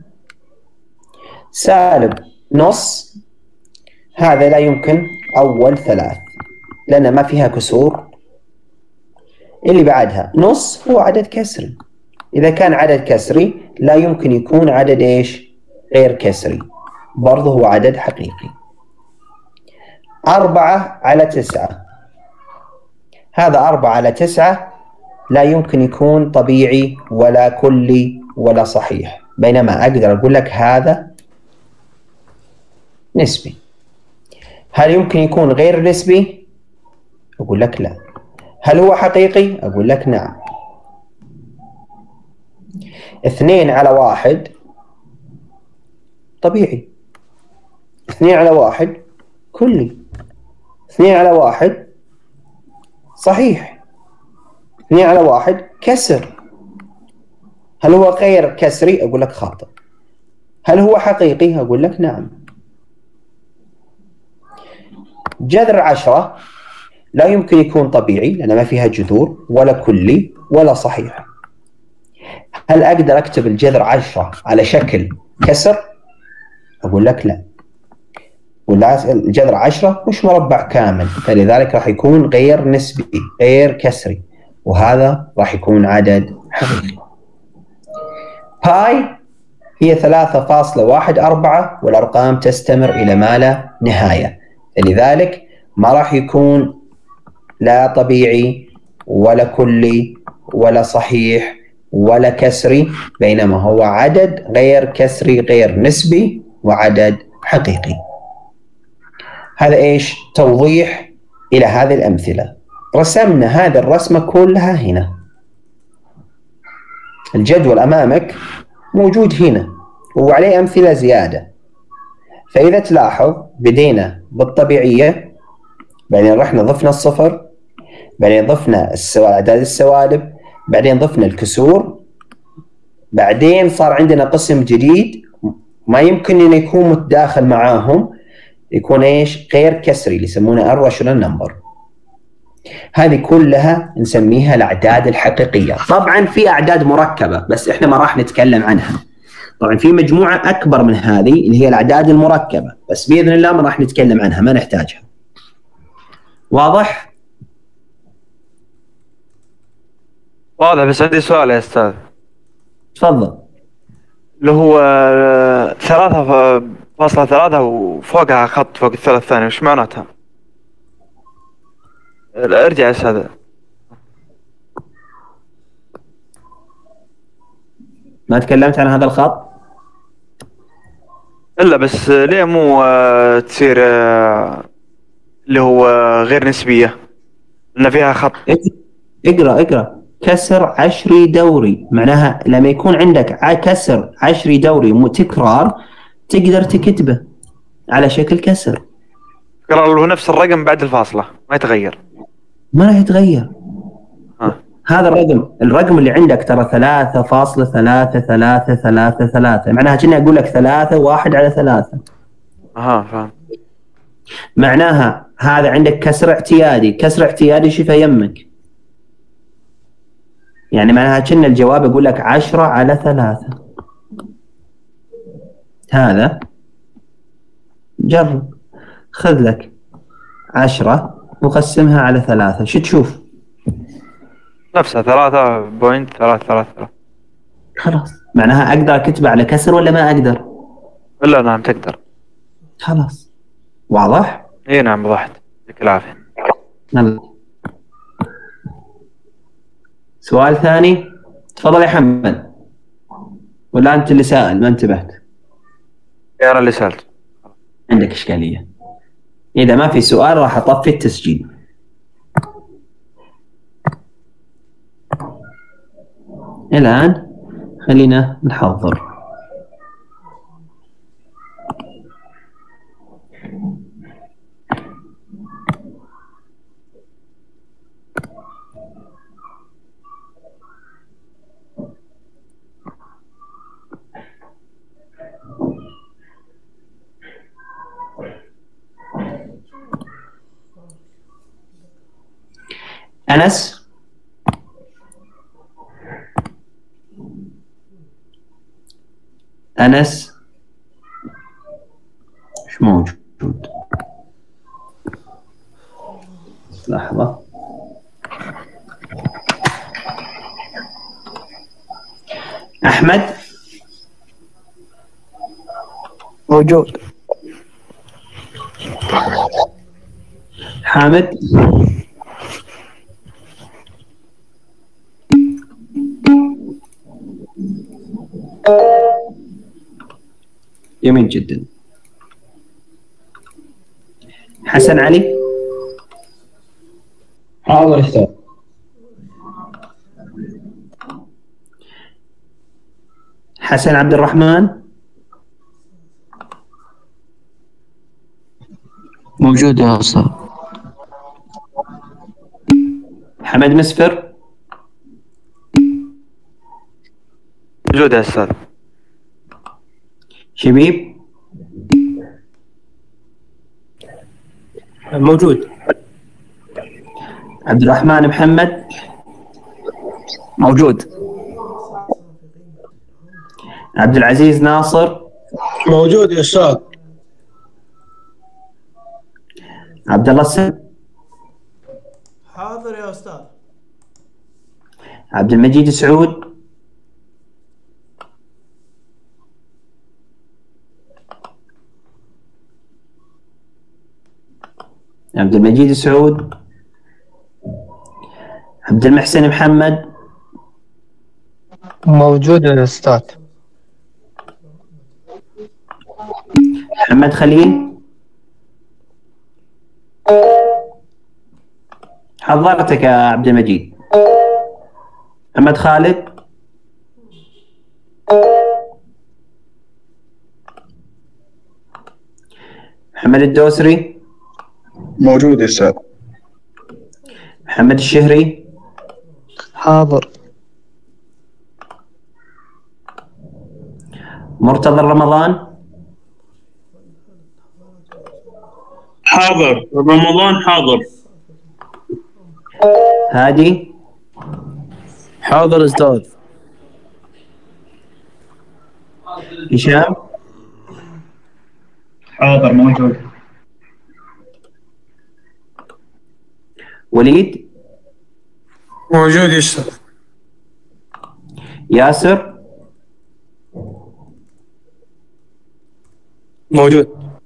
سالب نص، هذا لا يمكن أول ثلاث لأن ما فيها كسور. اللي بعدها نص هو عدد كسري. إذا كان عدد كسري لا يمكن يكون عدد إيش؟ غير كسري، برضه هو عدد حقيقي. أربعة على تسعة، هذا أربعة على تسعة لا يمكن يكون طبيعي ولا كلي ولا صحيح، بينما أقدر أقول لك هذا نسبي. هل يمكن يكون غير نسبي؟ أقول لك لا. هل هو حقيقي؟ أقول لك نعم. اثنين على واحد طبيعي. اثنين على واحد كلي. اثنين على واحد صحيح. اثنين على واحد كسر. هل هو غير كسري؟ أقول لك خاطئ. هل هو حقيقي؟ أقول لك نعم. جذر عشرة لا يمكن يكون طبيعي لأن ما فيها جذور، ولا كلي ولا صحيح. هل أقدر أكتب الجذر عشرة على شكل كسر؟ أقول لك لا. والجذر عشرة مش مربع كامل، فلذلك راح يكون غير نسبي غير كسري، وهذا راح يكون عدد حقيقي. باي هي ثلاثة فاصلة واحد أربعة، والأرقام تستمر إلى ما لا نهاية، لذلك ما راح يكون لا طبيعي ولا كلي ولا صحيح ولا كسري، بينما هو عدد غير كسري غير نسبي وعدد حقيقي. هذا إيش؟ توضيح إلى هذه الأمثلة. رسمنا هذه الرسمة كلها هنا. الجدول أمامك موجود هنا وعليه أمثلة زيادة. فإذا تلاحظ بدينا بالطبيعية، بعدين رحنا ضفنا الصفر، بعدين ضفنا أعداد السوالب، بعدين ضفنا الكسور، بعدين صار عندنا قسم جديد ما يمكن أن يكون متداخل معاهم، يكون إيش؟ غير كسري، اللي يسمونه الراشونال نمبر. هذه كلها نسميها الأعداد الحقيقية. طبعا في أعداد مركبة بس إحنا ما راح نتكلم عنها. طبعا في مجموعة أكبر من هذه اللي هي الأعداد المركبة، بس بإذن الله ما راح نتكلم عنها، ما نحتاجها. واضح؟ واضح، بس عندي سؤال يا أستاذ. تفضل. اللي هو ثلاثة فاصلة ثلاثة وفوقها خط فوق الثلاث ثانية، وش معناتها؟ ارجع يا أستاذ. ما تكلمت عن هذا الخط؟ إلا بس ليه مو آه، تصير آه، اللي هو غير نسبية، لأن فيها خط. اقرأ اقرأ كسر عشري دوري، معناها لما يكون عندك ع- كسر عشري دوري متكرار تقدر تكتبه على شكل كسر. تكرر له نفس الرقم بعد الفاصلة، ما يتغير. ما راح يتغير. ها. هذا الرقم الرقم اللي عندك ترى ثلاثة فاصلة ثلاثة ثلاثة ثلاثة ثلاثة، معناها كأني أقول لك ثلاثة واحد على ثلاثة. اها فاهم. معناها هذا عندك كسر اعتيادي، كسر اعتيادي شوفه يمك، يعني معناها كأن الجواب يقول لك عشرة على ثلاثة. هذا جرب، خذ لك عشرة وقسمها على ثلاثة، شو تشوف؟ نفسها ثلاثة بوينت ثلاثة ثلاثة ثلاثة. خلاص معناها أقدر أكتبه على كسر ولا ما أقدر؟ إلا نعم تقدر. خلاص واضح؟ اي نعم وضحت، يعطيك العافية. يلا سؤال ثاني، تفضل يا حمد. ولا أنت اللي سائل ما انتبهت؟ أنا اللي سألت. عندك إشكالية. إذا ما في سؤال راح أطفي التسجيل. الآن خلينا نحضر. أنس، أنس مش موجود. لحظة. أحمد موجود. حامد جميل جدا. حسن علي حاضر أستاذ. حسن عبد الرحمن موجود يا أستاذ. حمد مسفر موجود يا أستاذ. شبيب موجود. عبد الرحمن محمد موجود. عبد العزيز ناصر موجود يا أستاذ. عبد الله السن حاضر يا أستاذ. عبد المجيد سعود عبد المجيد سعود عبد المحسن محمد موجود يا أستاذ. محمد خليل حضرتك يا عبد المجيد. محمد خالد محمد الدوسري موجود يا أستاذ. محمد الشهري حاضر. مرتضى رمضان حاضر. رمضان حاضر. هادي حاضر أستاذ. هشام؟ حاضر موجود. وليد؟ موجود يا أستاذ. ياسر؟ موجود.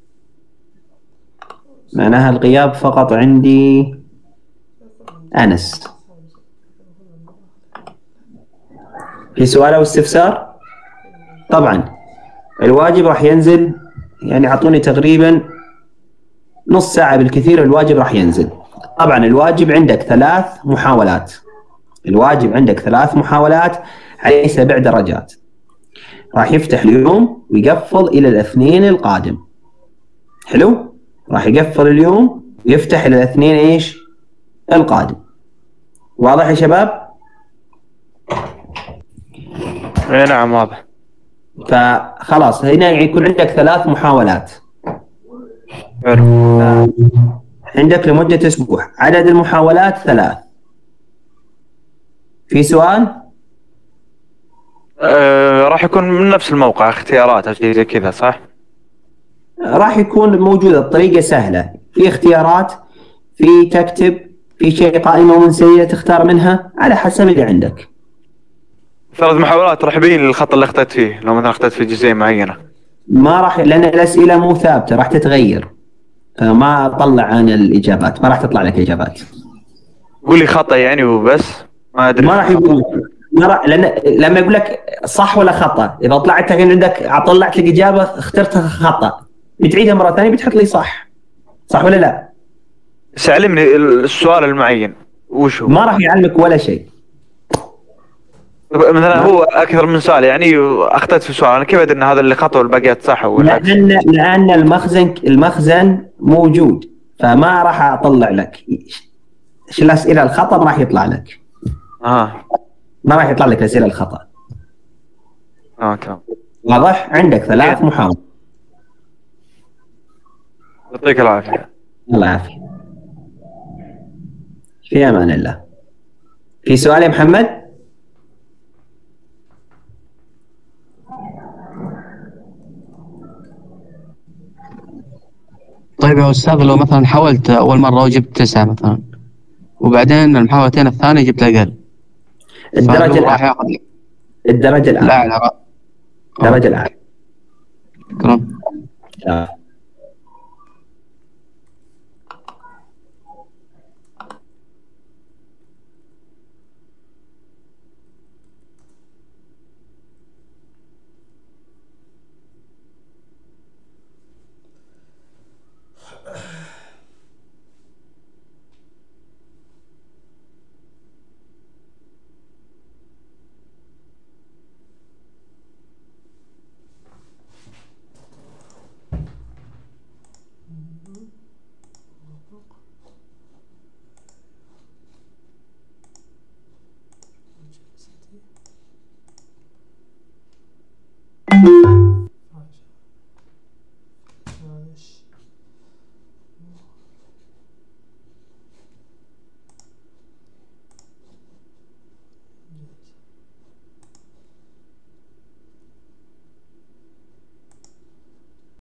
معناها الغياب فقط عندي أنس. في سؤال أو استفسار؟ طبعا الواجب راح ينزل، يعني أعطوني تقريبا نص ساعة بالكثير الواجب راح ينزل. طبعا الواجب عندك ثلاث محاولات، الواجب عندك ثلاث محاولات عليه سبع درجات. راح يفتح اليوم ويقفل إلى الاثنين القادم. حلو؟ راح يقفل اليوم ويفتح إلى الاثنين إيش؟ القادم. واضح يا شباب؟ اي نعم واضح. فخلاص هنا يكون عندك ثلاث محاولات. عندك لمدة أسبوع، عدد المحاولات ثلاث. في سؤال؟ أه راح يكون من نفس الموقع اختيارات او شيء زي كذا صح؟ راح يكون موجودة، الطريقة سهلة، في اختيارات، في تكتب، في شيء قائمة منسية تختار منها على حسب اللي عندك. ثلاث محاولات راح يبين الخط اللي اخطأت فيه لو مثلا اخطأت في جزئية معينة. ما راح، لأن الأسئلة مو ثابتة راح تتغير، فما أطلع أنا الإجابات، ما راح تطلع لك إجابات. قول لي خطأ يعني وبس، ما أدري. ما راح يقول ما راح، لأن لما يقول لك صح ولا خطأ، إذا طلعت عندك طلعت لك إجابة اخترتها خطأ بتعيدها مرة ثانية بتحط لي صح، صح ولا لا؟ سألمني السؤال المعين وش هو؟ ما راح يعلمك ولا شيء. مثلا هو اكثر من سؤال يعني اخطأت في سؤال، انا كيف ادري ان هذا اللي خطأ والباقيات صح ولا؟ لان لان المخزن المخزن موجود، فما راح اطلع لك ايش الاسئله الخطا، ما راح يطلع لك. اه ما راح يطلع لك الاسئله الخطا. اه تمام. واضح؟ عندك ثلاث محاولات. يعطيك العافيه. الله يعافيك. في امان الله. في سؤال يا محمد؟ طيب يا أستاذ، لو مثلا حاولت أول مرة وجبت تسعة مثلا، وبعدين المحاولتين الثانية جبت أقل، الدرجة راح الأعلى. ياخذ الدرجة الأعلى. الأعلى. الدرجة الأعلى. شكرا. آه. Thank you.